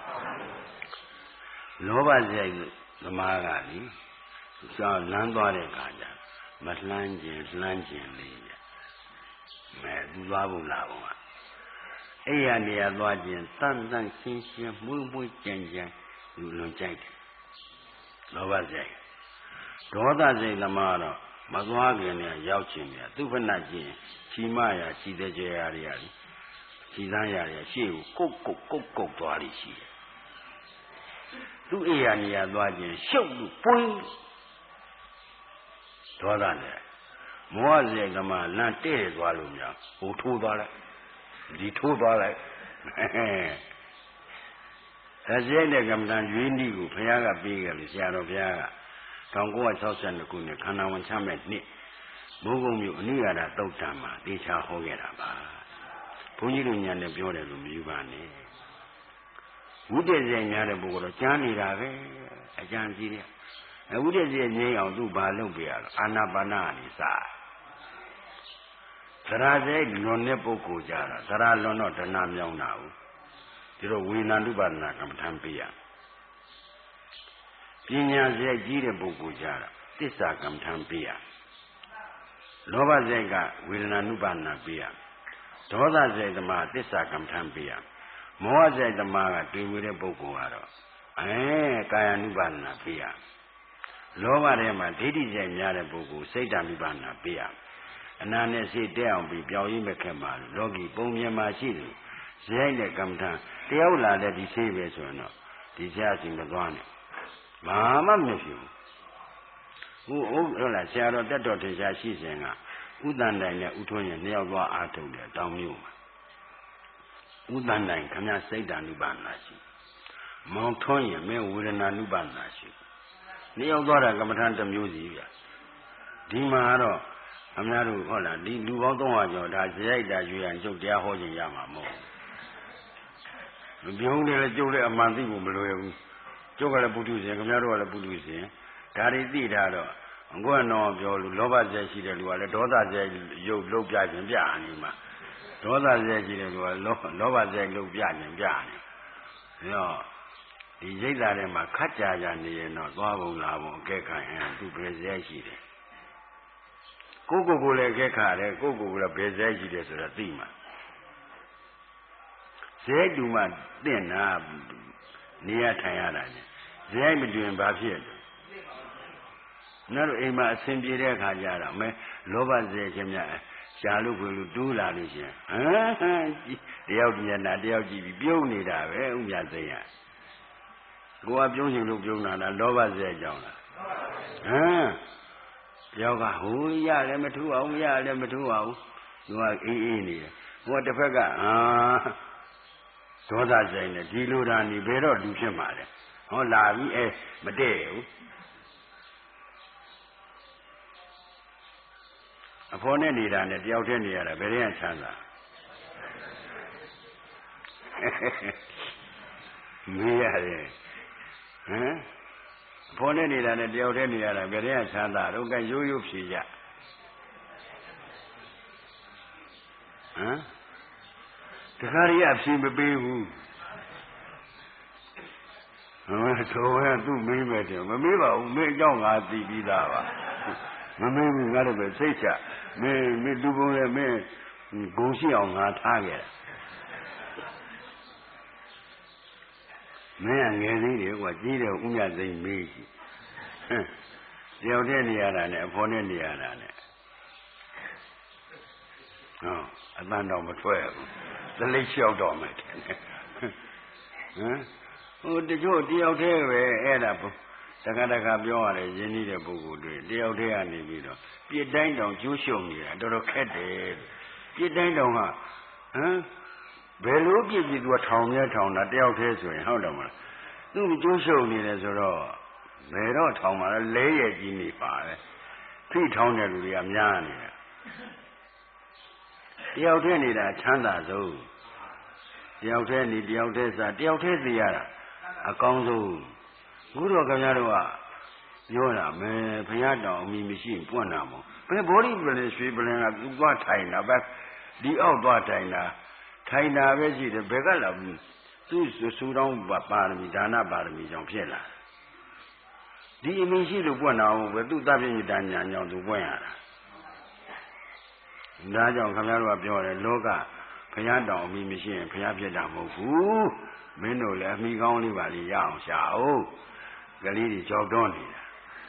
Speaker 2: လောဘဇေသမားကလေကြောက်လမ်းသွားတဲ့ခါကျမလှမ်းခြင်းလှမ်းခြင်းလေးရမဲသူသွားဖို့လာဘုံကအဲ့ရနေရာသွားခြင်းတန်တန်ရှင်းရှင်းမွေးမွေးကြံကြံလူလွန်ကြိုက်တယ်လောဘဇေဒေါသဇေသမားတော့မသွားခင်နဲ့ရောက်ခြင်းပြသူဖဏကျင်ချီမရာချီတဲ့ကြရာတွေရည်ချီသန်းရာတွေရှေ့ကိုကုတ်ကုတ်ကုတ်ကုတ်သွားလိရှိတယ်သူ့အိယာနေရာသွားခြင်းရှုပ်လို့ပွင်းဒေါသနဲ့မောဟဇေကမှလမ်းတဲ့သွားလို့များဟိုထိုးသွားလိုက်ဒီထိုးသွားလိုက်အဲဇေနဲ့ကမ္မဋ္ဌာန်းရွေးနည်းကိုဘုရားကပေးခဲ့လို့ဆရာတော်ဘုရားက၁၉၆၂ခုနှစ်ခန္ဓာဝန်ချမဲ့နှစ်မိုးကုံမြို့အနိဂါရသုတ်တံမှာတေချာဟောခဲ့တာပါဘုန်းကြီးတို့ညာနဲ့ပြောတယ်လို့မယူပါနဲ့ဝိတ္တဇေညာတဲ့ပုဂ္ဂိုလ်တော့ကြားနေတာပဲအကြံကြီးတယ်အဝိတ္တဇေငြိမ်းအောင်သူ့ဘာလုပ်ပြရလဲအာနာပါနာနေစားသရဇေလွန်တဲ့ပုဂ္ဂိုလ်ကြတာသရလွန်တော့ဒနာမြောင်းတာဟုတ်ဒီတော့ဝေနန္တုပါဒနာကမ္မထံပေးရပညာဇေကြီးတဲ့ပုဂ္ဂိုလ်ကြတာသစ္စာကမ္မထံပေးရလောဘဇေကဝေဒနာနုပါဒနာပေးရဒေါသဇေသမားသစ္စာကမ္မထံပေးရမောဟဇေသမားကတွေ့ဝေတဲ့ပုဂ္ဂိုလ်ကတော့အဲကာယ ानु ပါဒနာပေးရလောဘထဲမှာဒိဋ္ဌိဇေများတဲ့ပုဂ္ဂိုလ်စိတ် ानु ပါဒနာပေးရအနာနဲ့စိတ်တက်အောင်ပြီးပြောင်းရင်းမဲ့ခဲ့မှာလောကီပုံမြင်မှာရှိတယ်ဇေနဲ့ကမ္မထံတယောက်လာတဲ့ဒီဆေးပဲဆိုရင်တော့ဒီဆရာစီမသွားနဲ့ဘာမှမဖြစ်ဘူးဟိုဟုတ်လားဆရာတော်တက်တော်ထေရှားရှိစဉ်ကဥဒ္ဒန်တိုင်နဲ့ဥထွန်းရင်နှစ်ယောက်သွားအားထုတ်တယ်တောင်မြို့မှာဥဒ္ဒန်တိုင်ခမစိတ် ानु ပါဒနာရှိမောင်ထွန်းရင်မင်းဝေဒနာ ानु ပါဒနာရှိနှစ်ယောက်သွားတာကမ္မထံတစ်မျိုးစီဗျဒီမှာတော့အများတို့ဟုတ်လားဒီလူပေါင်းသုံးရာကျော်ဒါဇရိုက်တာရွေရန်ကျုပ်တရားဟောခြင်းရမှာမဟုတ်ဘူးမပြောင်းတယ်ကျုပ်လည်းအမှန်သိဖို့မလွယ်ဘူးကျုပ်ကလည်းပုထုဇဉ်ခင်ဗျားတို့ကလည်းပုထုဇဉ်ဒါတွေသိထားတော့ကိုယ်ကတော့ပြောလို့လောဘဇေရှိတဲ့လူကလည်းဒေါသဇေရုပ်လုံးပြခြင်းပြနေမှာဒေါသဇေရှိတဲ့လူကလောလောဘဇေလုံးပြခြင်းပြနေဒါတော့ဒီရိတ်လာထဲမှာခတ်ကြကြနေရင်တော့သွားပုံလာပုံအကဲခံရင်သူဘယ်ဇေရှိတယ်ကိုကိုကိုလည်းခက်ခါတယ်ကိုကိုကိုလည်းဘယ်ဇဲရှိတယ်ဆိုတာသိမှာဇဲတူမှတင့်တာနေရထိုင်ရတာဇဲမတွင်ဘာဖြစ်လဲနောက်တော့အိမ်မှာအဆင်ပြေတဲ့အခါကျတော့မဲလောဘဇဲခြင်းများရှားလို့ခွေလို့တူးလာလို့ရှင်ဟမ်ဟမ်တယောက်တည်းနာတယောက်ကြည့်ပြီးပြုံးနေတာပဲဥမြသိရကိုကပြုံးရှင်လို့ပြုံးလာတာလောဘဇဲကြောင့်လားဟမ်ယောက်ကဟိုရလည်းမထူအောင်ရလည်းမထူအောင်သူကအေးအေးနေတယ်ဟိုတစ်ဖက်ကအာဒေါသဆိုင်တယ်ဒီလိုတာနေဘယ်တော့လူဖြစ်မှာလဲဟောလာပြီအဲမတည့်ဘူးအဖေါ်နဲ့နေတာနဲ့တယောက်တည်းနေရတာဘယ်ရင်ချမ်းသာမေးရတယ်ဟမ်ဖော်နေနေတာနဲ့တယောက်တည်းနေရတာဘယ်တည်းကချမ်းသာတော့ကရိုးရိုးဖြေကြဟမ်တခါရီအဖြေမပေးဘူးဟမ်ဆိုရင်သူ့မေးမယ်တယ်မမေးပါဘူးမင်းအကြောင်းငါသိပြီးသားပါမမေးဘူးငါတို့ပဲစိတ်ချမင်းမင်းလူပုံလည်းမင်းဂုံရှိအောင်ငါထားခဲ့တာမင်းငယ်သေးတယ်ကွာကြီးတယ်ဥညသိမ့်မေးကြီးတယောက်တည်းနေရတာနဲ့အဖေါ်နဲ့နေရတာနဲ့ဟောအတန်တော်မထွက်ဘူးသလိပ်လျှောက်တော်မယ်ဟမ်ဟိုတချို့တယောက်တည်းပဲအဲ့ဒါတခါတခါပြောရတယ်ရင်းနှီးတဲ့ပုဂ္ဂိုလ်တွေတယောက်တည်းကနေပြီးတော့ပြစ်တိုင်းတောင်ကျိုးရှုံနေတာတော်တော်ခက်တယ်ပြစ်တိုင်းတောင်ဟာဟမ်ဘယ်လိုပြစ်ပြီးသူကထောင်မြဲထောင်တာတယောက်တည်းဆိုရင်ဟုတ်တယ်မလားသူ့ကျိုးရှုံနေတယ်ဆိုတော့ဘယ်တော့ထောင်မှာလဲလဲရဲ့ကြီးနေပါပဲဖိထောင်းတဲ့လူတွေကများနေတာတယောက်တည်းနေတာချမ်းသာဆုံးတယောက်တည်းနေတယောက်တည်းစားတယောက်တည်းသိရတာအကောင်းဆုံးအခုတော့ခင်ဗျားတို့ကပြောတာမယ်ဘုရားတောင်အမိမရှိရင်ပွင့်တာမို့ဘယ်ဘောဓိပလင်ရွှေပလင်ကသူသွားထိုင်တာပဲဒီအောက်သွားထိုင်တာထိုင်တာပဲရှိတယ်ဘယ်ကလာဘူးသူစူတောင်းပါရမီဒါနပါရမီကြောင့်ဖြစ်လာဒီအမိရှိလို့ပွင့်တာဟုတ်ပဲသူသဗ္ဗညတညာကြောင့်သူပွင့်ရတာဒါကြောင့်ခင်ဗျားတို့ကပြောတယ်လောကဘုရားတောင်အမိမရှိရင်ဘုရားဖြစ်တာမဟုတ်ဘူးမင်းတို့လည်းအမိကောင်းလေးပါလေရအောင်ရှာအောင်ကလေးတွေကြောက်တော့နေတာ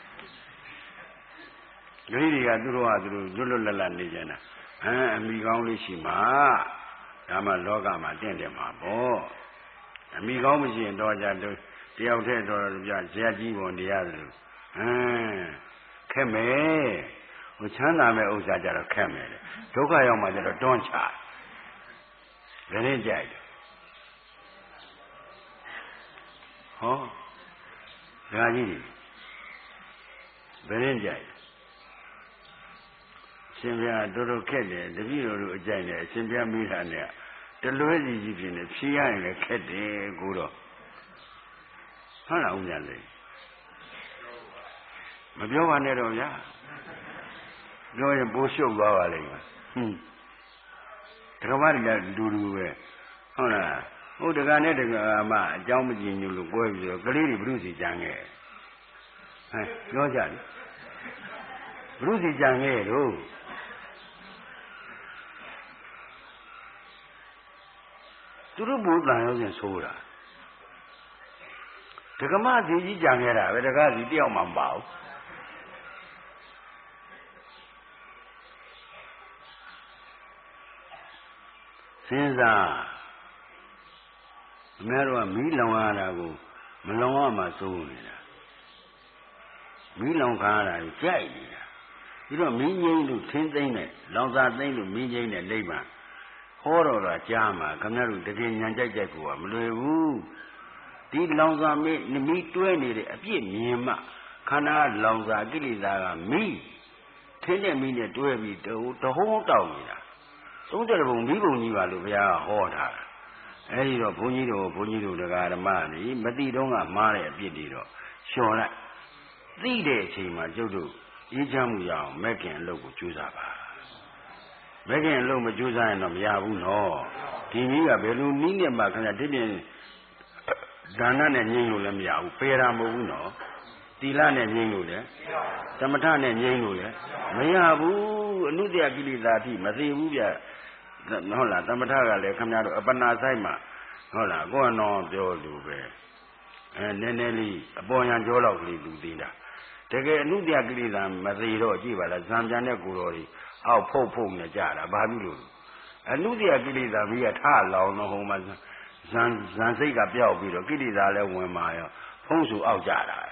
Speaker 2: ကလေးတွေကသူတို့ဟာသူတို့လွတ်လွတ်လပ်လပ်နေကြတာအဲအမိကောင်းလေးရှိမှဒါမှလောကမှာတင့်တယ်မှာပေါ့အမိကောင်းမရှိရင်တော့ကြတော့တယောက်တည်းတော့ပြဇေယကြီးပေါ်နေရတယ်လို့ဟမ်ခက်မယ်ဟိုချမ်းသာမဲ့ဥစ္စာကြတော့ခက်မယ်လေဒုက္ခရောက်မှကျတော့တွန်းချဘယ်နဲ့ကြိုက်ဟောဒါကြီးဘယ်နဲ့ကြိုက်ရှင်ပြတော်တော်ခက်တယ်တပည့်တော်တို့အကြိုက်တယ်ရှင်ပြမိတာနဲ့တလွဲစီကြီးဖြစ်နေဖြေရရင်လည်းခက်တယ်ကိုတော့ဟုတ်လားဦးညာလေးမပြောပါနဲ့တော့ဗျာပြောရင်ပိုးရှုပ်သွားပါလိမ့်မယ်ဟွန်းတက္ကမတွေကလူလူပဲဟုတ်လားဟုတ်တက္ကနဲ့တက္ကမအကြောင်းမကြည့်ညလို့ကွဲပြီးတော့ကလေးတွေဘုရုစီကြံခဲ့ဟဲ့ပြောကြတယ်ဘုရုစီကြံခဲ့တော့သူတို့ဘုရားရောစဉ်ဆိုးတာတက္ကမစီကြီးကြံခဲ့တာပဲတက္ကစီတယောက်မှမပါဘူးစဉ်းစားအများတို့ကမီးလောင်ရတာကိုမလောင်ရမှစိုးနေတာမီးလောင်ခါရတာကိုကြိုက်နေတာပြီးတော့မီးငိမ့်လို့ထင်းသိမ့်နဲ့လောင်စာသိမ့်လို့မီးငိမ့်နဲ့လိမ့်မှဟောတော်တာကြားမှာခင်ဗျားတို့တကယ်ညံကြိုက်ကြိုက်ကိုကမလွယ်ဘူးဒီလောင်စာမီးမီးတွဲနေတဲ့အပြစ်မြင်မှခန္ဓာလောင်စာကိလေသာကမီးထင်းတဲ့မီးနဲ့တွဲပြီးတဟုံးတောက်နေတာသုံးတဲ့ဘုံမိဘုံကြီးပါလို့ဘုရားဟောထားတာအဲဒီတော့ဘုန်းကြီးတို့ဘုန်းကြီးတို့တရားဓမ္မတွေမသိတော့ကမှားတဲ့အပြစ်တွေတော့လျှော်လိုက်သိတဲ့အချိန်မှာကျုပ်တို့အေးချမ်းမှုရအောင်မဲ့ခင်အလုပ်ကိုကြိုးစားပါမဲ့ခင်အလုပ်မကြိုးစားရင်တော့မရဘူးနော်ဒီနည်းကဘယ်လိုနည်းနဲ့မှခင်ဗျာဒီပြင်ဒါနနဲ့ငြိမ်းလို့လည်းမရဘူးပယ်တာမဟုတ်ဘူးနော်သီလနဲ့ငြိမ်းလို့လည်းသမထနဲ့ငြိမ်းလို့လည်းမရဘူးအနုတ္တယကိလေသာအထိမသိဘူးဗျဟုတ်လားသမထကလည်းခင်ဗျားတို့အပနာဆိုင်မှာဟုတ်လားကိုယ်တော်ပြောလို့ပဲအဲနည်းနည်းလေးအပေါ်ရန်ကြောတော့ကလေးလူသေးတာတကယ်အနုတ္တယကိလေသာမသိတော့ကြည့်ပါလားဇံပြန်တဲ့ကိုယ်တော်ကြီးအောက်ဖုတ်ဖုတ်နဲ့ကြတာဘာဖြစ်လို့အနုတ္တယကိလေသာပြီးရထလောင်တော့ဟိုမှာဇံဇံစိတ်ကပျောက်ပြီးတော့ကိလေသာလည်းဝင်มาရောဖုံးဆူအောက်ကြတာ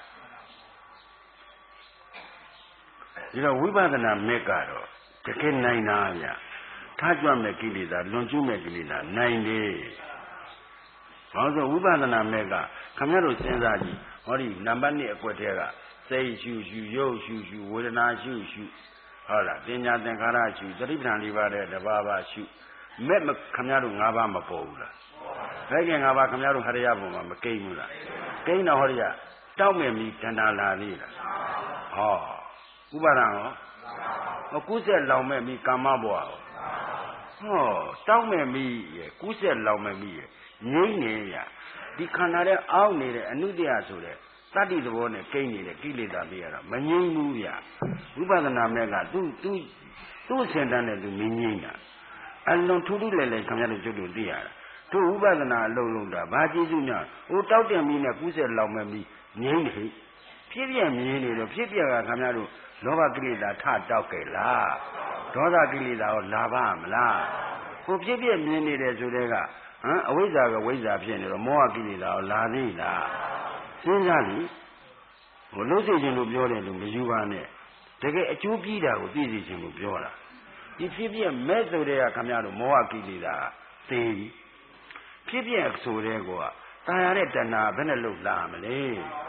Speaker 2: ဒီတော့ဝိပဿနာမဲ့ကတော့တကယ်နိုင်တာဗျထားကြွမဲ့ကိလေသာလွန်ကျူးမဲ့ကိလေသာနိုင်တယ်။ဘာလို့ဆိုဝိပဿနာမဲ့ကခင်ဗျားတို့စဉ်းစားကြည့်ဟောဒီနံပါတ်နှစ်အကွက်ထဲကစိတ်ရှုရှုရုပ်ရှုရှုဝေဒနာရှုရှုဟုတ်လားပညာသင်္ခါရရှုသတိပဋ္ဌာန်လေးပါးတဲ့တပါးပါရှုမဲ့ခင်ဗျားတို့၅ပါးမပေါ်ဘူးလား။ဘယ်က၅ပါးခင်ဗျားတို့ဟရိယဘုံမှာမကိန်းဘူးလား။ကိန်းတော့ဟောဒီကတောက်မဲ့မိတဏ္ဍာလာသေးလား။ဟောဥပါဒံရောဟောကုသက်လောင်မဲ့မိကာမဘဝရောဟောတောက်မဲ့မိရယ်ကုသက်လောင်မဲ့မိရယ်ငြိမ့်နေရဒီခန္ဓာထဲအောက်နေတဲ့အနုတ္တယဆိုတဲ့တတ္တိသဘောနဲ့ကိန်းနေတဲ့ကိလေသာတွေကတော့မငြိမ့်ဘူးဗျဝိပဿနာမဲ့ကသူသူသူ့စင်တန်းနဲ့သူမငြိမ့်တာအလုံးထူးထူးလဲလဲခင်ဗျားတို့ကျွတ်တို့သိရတာသူဝိပဿနာအလုံးလုံးတာဘာကျေးဇူးများဟိုတောက်တဲ့မိနဲ့ကုသက်လောင်မဲ့မိငြိမ့်နေဖြစ်ပြမြင်နေတော့ဖြစ်ပြကခင်ဗျားတို့လောဘကိလေသာထတောက်ကြလားဒေါသကိလေသာကိုလာပါမလားဟိုဖြစ်ပြမြင်နေတယ်ဆိုတဲ့ကဟမ်အဝိဇ္ဇာကဝိဇ္ဇာဖြစ်နေတော့မောဟကိလေသာကိုလာသေးလားစဉ်းစားလိဟိုလို့သိခြင်းလို့ပြောတယ်လို့မယူပါနဲ့တကယ်အကျိုးပြီးတာကိုသိသိခြင်းလို့ပြောတာဒီဖြစ်ပြမဲ့ဆိုတဲ့ကခင်ဗျားတို့မောဟကိလေသာသိပြီဖြစ်ပြဆိုတဲ့ကောသตายရတဲ့တဏှာဘယ်နဲ့လို့လာမလဲ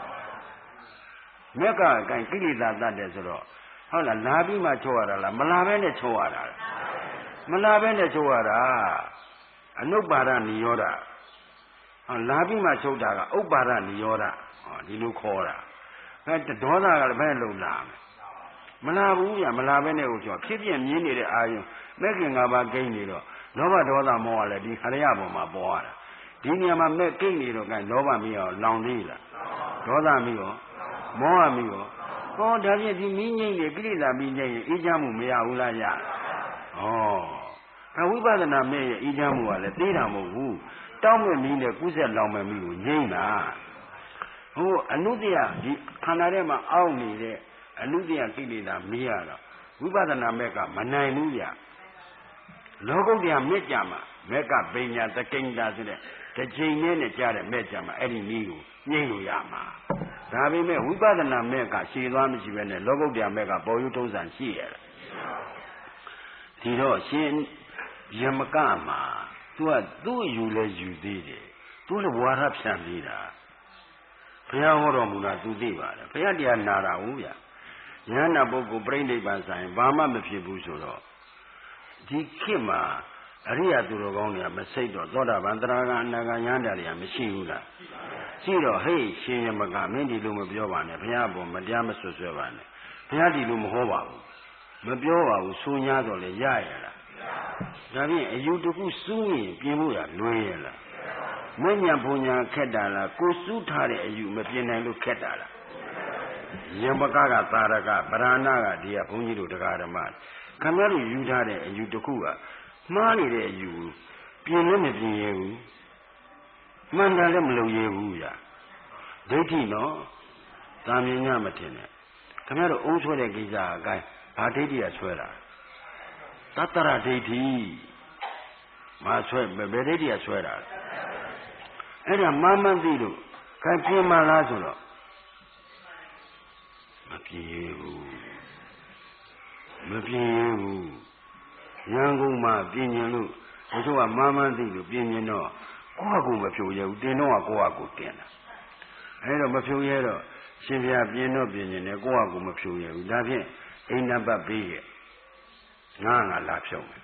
Speaker 2: မြတ်ကကံကိလေသာတတ်တယ်ဆိုတော့ဟုတ်လားလာပြီးမှချုပ်ရတာလားမလာဘဲနဲ့ချုပ်ရတာလားမလာဘဲနဲ့ချုပ်ရတာအနုပ္ပါဒနိရောဓဟောလာပြီးမှချုပ်တာကဥပ္ပါဒနိရောဓဟောဒီလိုခေါ်တာအဲဒေါသကလည်းဘယ်လိုလာမလဲမလာဘူးဗျမလာဘဲနဲ့ဟိုကျော်ဖြစ်ပြမြင်နေတဲ့အာယုမဲ့ခင်၅ပါးကိန်းနေတော့လောဘဒေါသမောဟလည်းဒီခရယပေါ်မှာပေါ်ရတာဒီနေရာမှာမဲ့ကိန်းနေတော့ကဲလောဘမီးရောလောင်သေးလားဒေါသမီးရောမောဟမီးရောဟောဒါဖြင့်ဒီမင်းငိမ့်နေကိလေသာမင်းငိမ့်ရင်အေးချမ်းမှုမရဘူးလားရဩဒါဝိပဿနာမဲ့ရဲ့အေးချမ်းမှုကလည်းသေးတာမဟုတ်ဘူးတောင်းမဲ့မီးနဲ့ကုဆက်လောင်မဲ့မီးကိုငိမ့်တာဟိုအနုတ္တယဒီခန္ဓာထဲမှာအောက်နေတဲ့အနုတ္တယကိလေသာမီးရတော့ဝိပဿနာမဲ့ကမနိုင်ဘူးဗျလောကုတ္တရာမဲ့ကြမှာမဲ့ကပညာသကိဉ္တာဆိုတဲ့တစ်ချိန်နဲ့နဲ့ကြားတဲ့မဲ့ကြမှာအဲ့ဒီနည်းကိုညှိလို့ရမှာဒါပေမဲ့ဝိပဿနာမဲ့ကရှည်သွားမရှိပဲနဲ့လောကုတ္တရာမဲ့ကပေါ်ယူထုံးစံရှိရတာဒီတော့ရှင်ယမကမှာသူကသူ့ယူလဲယူသေးတယ်သူ့လည်းဝါရဖြန့်သေးတာဘုရားဟောတော်မူတာသူသိပါတယ်ဘုရားတရားနာတာဟုတ်ဗျဉာဏ်နာပုဂ္ဂိုလ်ပြိဋိဘံဆိုင်ဘာမှမဖြစ်ဘူးဆိုတော့ဒီခေတ်မှာအရိယသူတော်ကောင်းတွေကမစိတ်တော့သောတာပန်သရဂံအနာဂံဉာဏ်တရားမရှိဘူးလားရှိတော့ဟေးရှင်ယမကမင်းဒီလိုမပြောပါနဲ့ဘုရားဘောမတရားမဆွဆွဲပါနဲ့ဘုရားဒီလိုမဟောပါဘူးမပြောပါဘူးဆိုညာတော့လေရရလားဒါဖြင့်အယူတစ်ခုစူးရင်ပြင်ဖို့ရလွယ်ရလားမဉ္ဇဉ်ဘုံညာခက်တာလားကိုစူးထားတဲ့အယူမပြင်နိုင်လို့ခက်တာလားယမကကသာရကဗရဏကဒီကဘုန်းကြီးတို့တရားဓမ္မခင်ဗျားတို့ယူထားတဲ့အယူတစ်ခုကမှားနေတဲ့အယူပြင်လည်းမပြင်ရဘူးမှန်တယ်လည်းမလုပ်ရဘူးဗျာဒိဋ္ဌိနော်သာမြင်ညမထင်နဲ့ခင်ဗျားတို့အုံးဆွဲတဲ့ကိစ္စအကိုင်းဘာဒိဋ္ဌိကဆွဲတာသတ္တရဒိဋ္ဌိမဆွဲဘယ်ဒိဋ္ဌိကဆွဲတာအဲ့ဒါမှန်မှန်သိလို့ခိုင်ပြင်မှလားဆိုတော့မပြင်ရဘူးမပြင်ရဘူးရန်ကုန်မှာပြင်ញင်လို့ဘုရားကမှန်မှန်သိလို့ပြင်ញင်တော့ကိုယ့်အကူမဖြိုရဘူးတင်တော့ကိုယ့်အကူတင်တာအဲ့တော့မဖြိုရတော့ရှင်ပြပြင်တော့ပြင်ញင်တယ်ကိုယ့်အကူမဖြိုရဘူးဒါဖြင့်အိမ်နံပါတ်ပေးရဲ့ငါငါလာဖြုတ်မယ်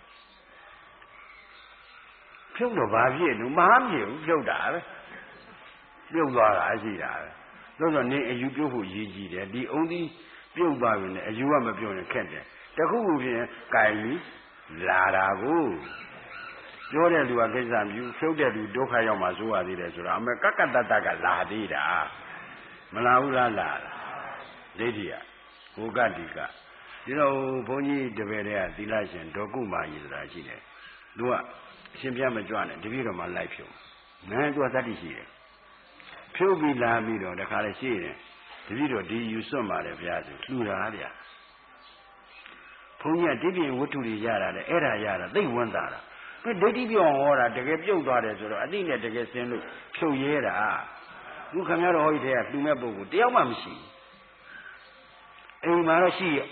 Speaker 2: ဖြုတ်တော့ဘာဖြစ်လို့မဟာမြေဘူးဖြုတ်တာပဲပြုတ်သွားတာရှိတာပဲလို့ဆိုနေအယူပြုတ်ဖို့ရည်ကြည်တယ်ဒီအုံးသီးပြုတ်သွားပြီနဲ့အယူကမပြုတ်ရင်ခက်တယ်တခုခုဖြင့်ကြိုင်ပြီးလာတာကိုပြောတဲ့လူကကိစ္စမြူဖြုတ်တဲ့လူဒုက္ခရောက်မှဆိုရသေးတယ်ဆိုတာအမေကကတတကလာသေးတာမလာဘူးလားလာဒိဋ္ဌိကဟိုကတိကဒီတော့ဘုန်းကြီးတပည့်တွေကသီလရှင်ဒေါကုမာကြီးဆိုတာရှိတယ်သူကအရှင်ပြမကြွနဲ့တပည့်တော်မှလိုက်ဖြုတ်နန်းသူကတတ္တိရှိတယ်ဖြုတ်ပြီးလာပြီးတော့တခါလေရှိတယ်တပည့်တော်ဒီယူစွန့်ပါတယ်ဗျာဆိုလှူတာဗျာဘုန်းကြီးကဒီပြင်ဝတ္ထုတွေရတာလေအဲ့ဒါရတာသိဝန်းတာလားဒီဒိဋ္ဌိပြောင်းဟောတာတကယ်ပြုတ်သွားတယ်ဆိုတော့အတိနဲ့တကယ်ဆင်းလို့ဖြုတ်ရဲတာသူခင်ဗျားတော်ဟောဒီထဲကလှူမဲ့ပုဂ္ဂိုလ်တယောက်မှမရှိဘူးအိမ်မှာတော့ရှိရဲ့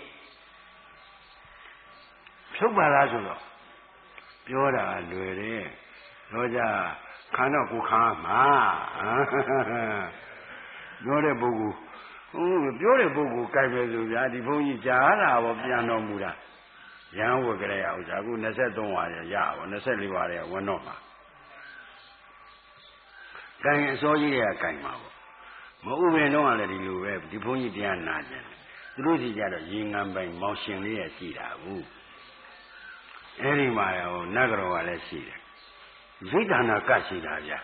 Speaker 2: ဖြုတ်ပါလားဆိုတော့ပြောတာလွယ်တယ်တော့ကြခန္ဓာကိုခါမှာပြောတဲ့ပုဂ္ဂိုလ်ဟုတ်ပြောတဲ့ပုဂ္ဂိုလ်ကြိုက်ပဲဆိုဗျာဒီဘုန်းကြီးကြားလာတော့ပြန်တော်မူတာရဟန်းဝတ်ကြရအောင်အခု၂၃ဝါရရပါ၂၄ဝါရဝန်တော့မှာကံအစောကြီးတွေကကံမှာပေါ့မဥပ္ပင်တော့လည်းဒီလိုပဲဒီဘုန်းကြီးတရားနာကြတယ်သူတို့စီကြတော့ရေငန်းပိုင်မောင်ရှင်လေးရရှိတာဘူးအဲ့ဒီမှာရောနတ်ကတော်ကလည်းရှိတယ်ဇိတ္တနာကရှိတာဗျာ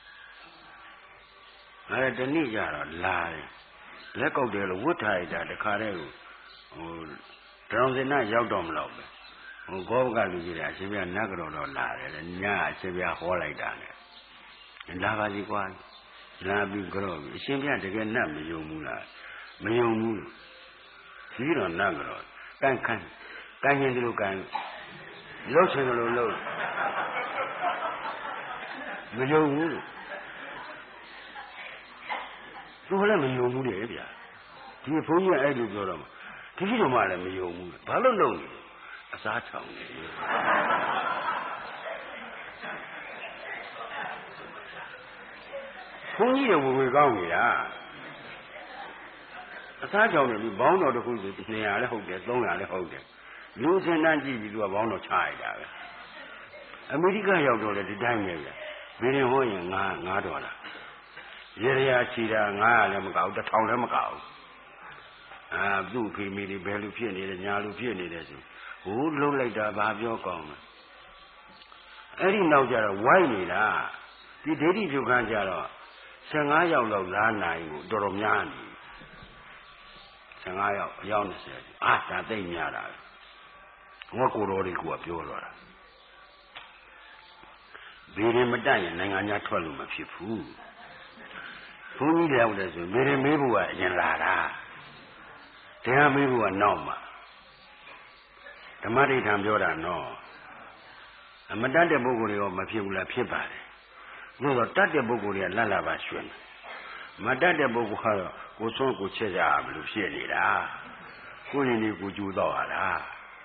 Speaker 2: အဲ့ဒါတနေ့ကျတော့လာတယ်လက်ကောက်တယ်လို့ဝတ်ထားရတာတခါတည်းကိုဟိုဒရောင်စင်နာရောက်တော့မလို့ပဲဟိုဘောဘကလူကြီးတယ်အရှင်ပြနတ်ကတော်တော့လာတယ်ညအရှင်ပြဟောလိုက်တာနဲ့လာပါစီကွာလာပြီးကြော့အရှင်ပြတကယ်နတ်မယုံဘူးလားမယုံဘူးပြီးတော့နတ်ကတော်ကန့်ခန့်ကန့်ရင်ဒီလိုကန့်လှုပ်ချင်တယ်လို့လှုပ်မယုံဘူးသူလည်းမယုံဘူးလေဗျာဒီဘုန်းကြီးအဲ့လိုပြောတော့ဒီလိုမှလည်းမယုံဘူးဘာလို့လုပ်လဲအစားထောင်နေဘုန်းကြီးတွေဝေဝေကောင်းနေတာအသားကြောင့်လည်းဘောင်းတော်တစ်ခုဆိုနှစ်ရာလည်းဟုတ်တယ်သုံးရာလည်းဟုတ်တယ်လူစင်တန်းကြည့်ပြီးသူကဘောင်းတော်ချရတာပဲအမေရိကရောက်တော့လေဒီတိုင်းပဲဗျဘယ်ရင်ဟောရင်ငါးငါးဒေါ်လာရေရချီတာငါးရာလည်းမကောက်တစ်ထောင်လည်းမကောက်အာသူ့ဖေမိတွေဘယ်လိုဖြစ်နေလဲညာလိုဖြစ်နေတယ်ဆိုဟိုးလုံးလိုက်တာဘာပြောကောင်းလဲအဲ့ဒီနောက်ကျတော့ဝိုက်နေတာဒီဒိဋ္ဌိပြုခန်းကျတော့ဆယ်ငါးယောက်လောက်လာနိုင်ကိုတော်တော်များနေဆယ်ငါးယောက်အယောက်၂၀အာဒါသိမ့်များတာငါကိုတော်တွေကပြောတော့တာဘေးရင်မတတ်ရင်နိုင်ငံခြားထွက်လို့မဖြစ်ဘူးဘုန်းကြီးလည်းလည်းဆိုဘေးရင်မေးဖို့ကအရင်လာတာတရားမေးဖို့ကနောက်မှာဓမ္မဒိဋ္ဌံပြောတာနော်အမတတ်တဲ့ပုဂ္ဂိုလ်တွေရောမဖြစ်ဘူးလားဖြစ်ပါတယ်ဒါတော့တတ်တဲ့ပုဂ္ဂိုလ်တွေကလှလှပါရွှင်မတတ်တဲ့ပုဂ္ဂိုလ်ကတော့ကိုဆုံးကိုချက်ကြဘလို့ဖြစ်နေတာကိုရင်ဒီကိုကျူတော့ဟာလား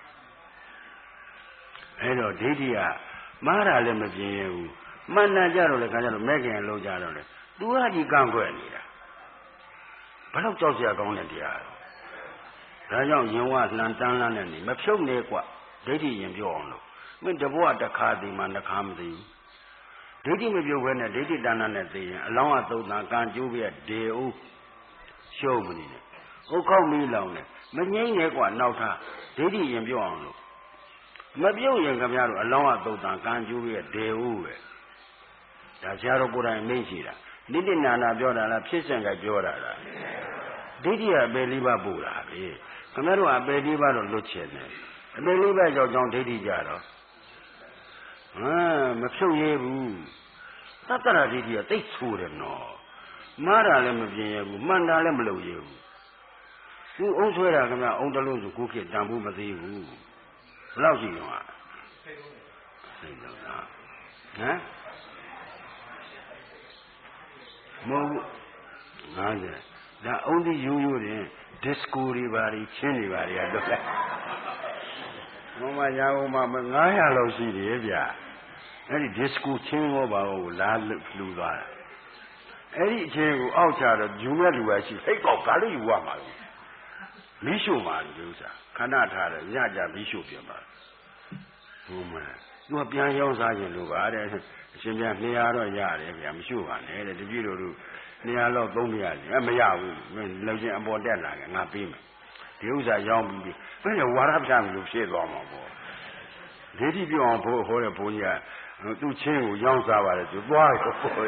Speaker 2: အဲ့တော့ဒိဋ္ဌိကမှားတာလည်းမပြင်းရဘူးမှန်တယ်ကြတော့လေခါကြတော့မဲ့ခင်လုံးကြတော့လေသူကဒီကန့်ကွက်နေတာဘယ်တော့ကြောက်စရာကောင်းတဲ့တရားတော့ဒါကြောင့်ယင်ဝလှန်တန်းလန်းနဲ့နေမဖြုတ်နဲ့กว่าဒိဋ္ဌိရင်ပြောအောင်လို့မင်းတဘွားတစ်ခါတည်းမှနှခါမသိဒိဋ္ဌိမပြုတ်ဘဲနဲ့ဒိဋ္ဌိတဏ္ဍနဲ့သိရင်အလောင်းအသုတ်သာကံကျိုးပြဒေဥရှုံးမနေနဲ့ဥခောက်မီးလောင်နဲ့မငိမ့်နဲ့กว่าနောက်ထားဒိဋ္ဌိရင်ပြောအောင်လို့မပြုတ်ရင်ခင်ဗျားတို့အလောင်းအသုတ်သာကံကျိုးပြဒေဥပဲဒါဆရာတော်ကိုယ်တိုင်မိတ်ရှိတာနိတိနာနာပြောတာလားဖြစ်စဉ်ကပြောတာလားဒိဋ္ဌိကအပေလေးပါပို့တာပဲခင်ဗျားတို့အပေလေးပါတော့လွတ်ချင်တယ်အပေလေးပါကြောင့်ကြောင့်ဒိဋ္ဌိကြတော့ဟမ်မဖြုတ်ရဘူးသတ္တရာဒိဋ္ဌိကသိဆိုးတယ်နော်မှားတာလည်းမပြင်းရဘူးမှန်တာလည်းမလုပ်ရဘူးသူအုံးဆွဲတာခင်ဗျအုံးတလုံးဆိုကိုခေတန်ဖို့မသေးဘူးဘယ်လောက်ရှိရောစိတ်တော့ဟမ်မဟုတ်ငါးဆယ်ဒါအုံးဒီရိုးရိုးတင်ဒစ်ကိုတွေပါတွေချင်းတွေပါတွေကတော့မမညာဦးမှာငါးရာလောက်ရှိတယ်ဗျအဲ့ဒီဒစ်ကိုချင်းရောပါကိုလာလှူသွားတာအဲ့ဒီအချင်းကိုအောက်ချတော့ဂျူမြတ်လူပါရှိဟိတ်ကောက်ဘာလို့ယူရမှာလဲမီးရှို့ပါလို့ဥစ္စာခဏထားတယ်ညကြမီးရှို့ပြန်ပါဘုမသူကပြန်ရောက်စားခြင်းလို့ပါတဲ့အရှင်ပြန်နေရာတော့ရတယ်ဗျာမရှို့ပါနဲ့တဲ့တပည့်တော်တို့နေရာတော့သုံးမရဘူးအဲမရဘူးလုံချင်းအပေါ်တက်လာတယ်ငါပေးမယ်ဒီဥစ္စာရောင်းပြီးဘယ်နဲ့ဝါရပြတ်လို့ဖြစ်သွားမှာပေါ့ဒိဋ္ဌိပြောအောင်ဘိုးဟောတဲ့ဘုန်းကြီးကသူ့ချင်းကိုရောင်းစားပါတယ်သူသွားရော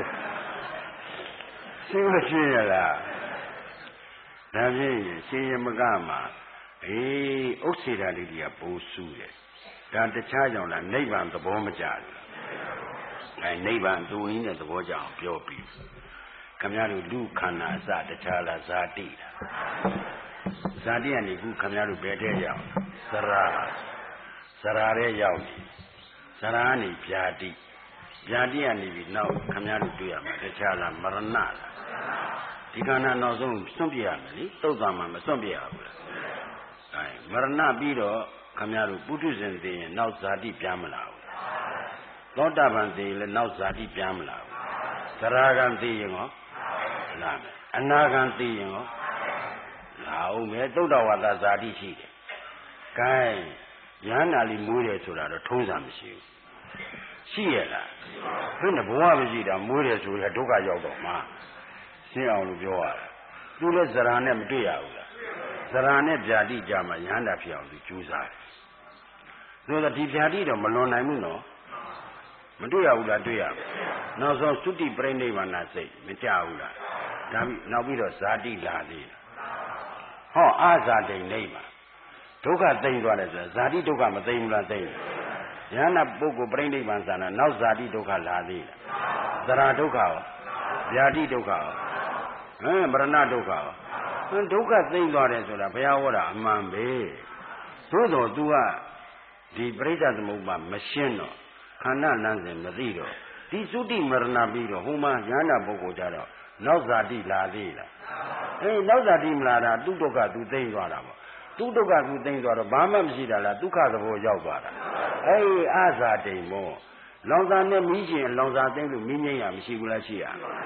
Speaker 2: ရှင်းမရှင်းရလားဒါဖြင့်ရှင်ရမကမှာအေးဥစ္စေတာလေးတွေကပိုးစုတယ်ဒါတခြားကြောင့်လားနိဗ္ဗာန်သဘောမကျဘူးအဲနိဗ္ဗာန်သူရင်းတဲ့သဘောကြောင့်ပြောပြီးခင်ဗျားတို့လူခန္ဓာအစတခြားလားဇာတိလားဇာတိကနေခုခင်ဗျားတို့ဘယ်ထဲရောက်သရာသရာထဲရောက်နေသရာကနေဗျာတိဗျာတိကနေပြီးနောက်ခင်ဗျားတို့တွေ့ရမှာတခြားလားမရဏလားဒီခန္ဓာနောက်ဆုံးစွန့်ပြရမယ်လေသုတ်တံမှာမစွန့်ပြရဘူးလားအဲမရဏပြီးတော့ခင်ဗျားတို့ပုထုဇဉ်သိရင်နောက်ဇာတိပြန်မလာဘူးသောတာပန်သိရင်လည်းနောက်ဇာတိပြန်မလာဘူးသရဂံသိရင်ရောလာမယ်အနာဂံသိရင်ရောလာအောင်ပဲသုတ္တဝါဒဇာတိရှိတယ်။ကဲယန္နာလေးမွေးတယ်ဆိုတာတော့ထုံးစံမရှိဘူးရှိရလားဘယ်နဲ့ဘဝမရှိတာမွေးတယ်ဆိုရင်ဒုက္ခရောက်တော့မှရှင်းအောင်လို့ပြောရတာသူလည်းဇရာနဲ့မတွေ့ရဘူးလားဇရာနဲ့ဗျာတိကြမှာယန္တာဖြစ်အောင်သူကြိုးစားတယ်ဆိုတော့ဒီဗျာတိတော့မလွန်နိုင်ဘူးနော်မတွေ့ရဘူးလားတွေ့ရနောက်ဆုံးသုတိပြိဋိဘန္နာစိတ်မကြဘူးလားဒါပြီးနောက်ပြီးတော့ဇာတိလာသေးဟောအာဇာတိနေမှာဒုက္ခသိမ့်သွားတယ်ဆိုဇာတိဒုက္ခမသိမ့်ဘူးလားသိမ့်ယန္နာပုဂ္ဂိုလ်ပြိဋိဘန္နာနောက်ဇာတိဒုက္ခလာသေးလားသရဒုက္ခရောဗျာတိဒုက္ခရောဟမ်မရဏဒုက္ခရောဒုက္ခသိမ့်သွားတယ်ဆိုတာဘုရားဟောတာအမှန်ပဲသို့တော် तू ကဒီပရိစ္ဆသမုပ္ပါမရှင်းတော့ခန္ဓာလမ်းစဉ်မသိတော့ဒီသုတိမရဏပြီးတော့ဟိုမှာဉာဏပုဂ္ဂိုလ်ကြတော့နောက်ဇာတိလာသေးလားအေးနောက်ဇာတိမလာတာသူဒုက္ခသူသိမ့်သွားတာပေါ့သူဒုက္ခသူသိမ့်သွားတော့ဘာမှမရှိတာလားဒုက္ခသဘောရောက်သွားတာအေးအာဇာတိမောလောင်စာနဲ့မီးရှင်လောင်စာသိမ့်လို့မီးငိမ့်ရမရှိဘူးလားရှိရ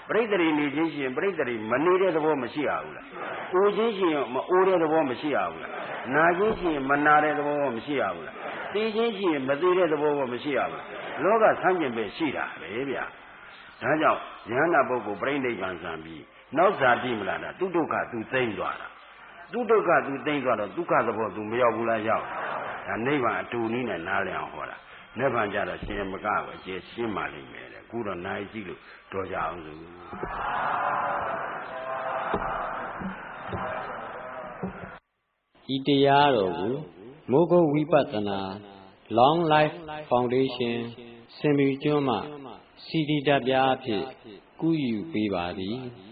Speaker 2: ပရိသေနေချင်းရှိရင်ပရိသေမနေတဲ့သဘောမရှိရဘူးလားအိုချင်းရှိရင်မအိုတဲ့သဘောမရှိရဘူးလားနာချင်းရှိရင်မနာတဲ့သဘောမရှိရဘူးလားသိချင်းရှိရင်မသိတဲ့သဘောမရှိရဘူးလောကဆန်းကျင်ပဲရှိတာပဲဗျာဒါကြောင့်ဉာဏ်နာပုဂ္ဂိုလ်ပြိဋိဘံဆံပြီးနောက်ဇာတိမလားသူဒုက္ခသူသိမ့်သွားတာသူဒုက္ခသူသိမ့်သွားတော့ဒုက္ခသဘောသူမရောက်ဘူးလားရောက်ဒါနိဗ္ဗာန်အတူနည်းနဲ့နားလည်အောင်ဟောတာနိဗ္ဗာန်ကြတော့ရှင်မကပဲအကျေရှင်းပါလိမ့်မယ်တဲ့အခုတော့နိုင်ကြည့်လို့တော်ကြအောင်စို့
Speaker 3: ဤတရားတော်ကိုမိုးကုတ်ဝိပဿနာ Long Life Foundation စင်မီကျွန်းမှစီဒီဓာတ်ပြားအဖြစ်ကူးယူပေးပါသည်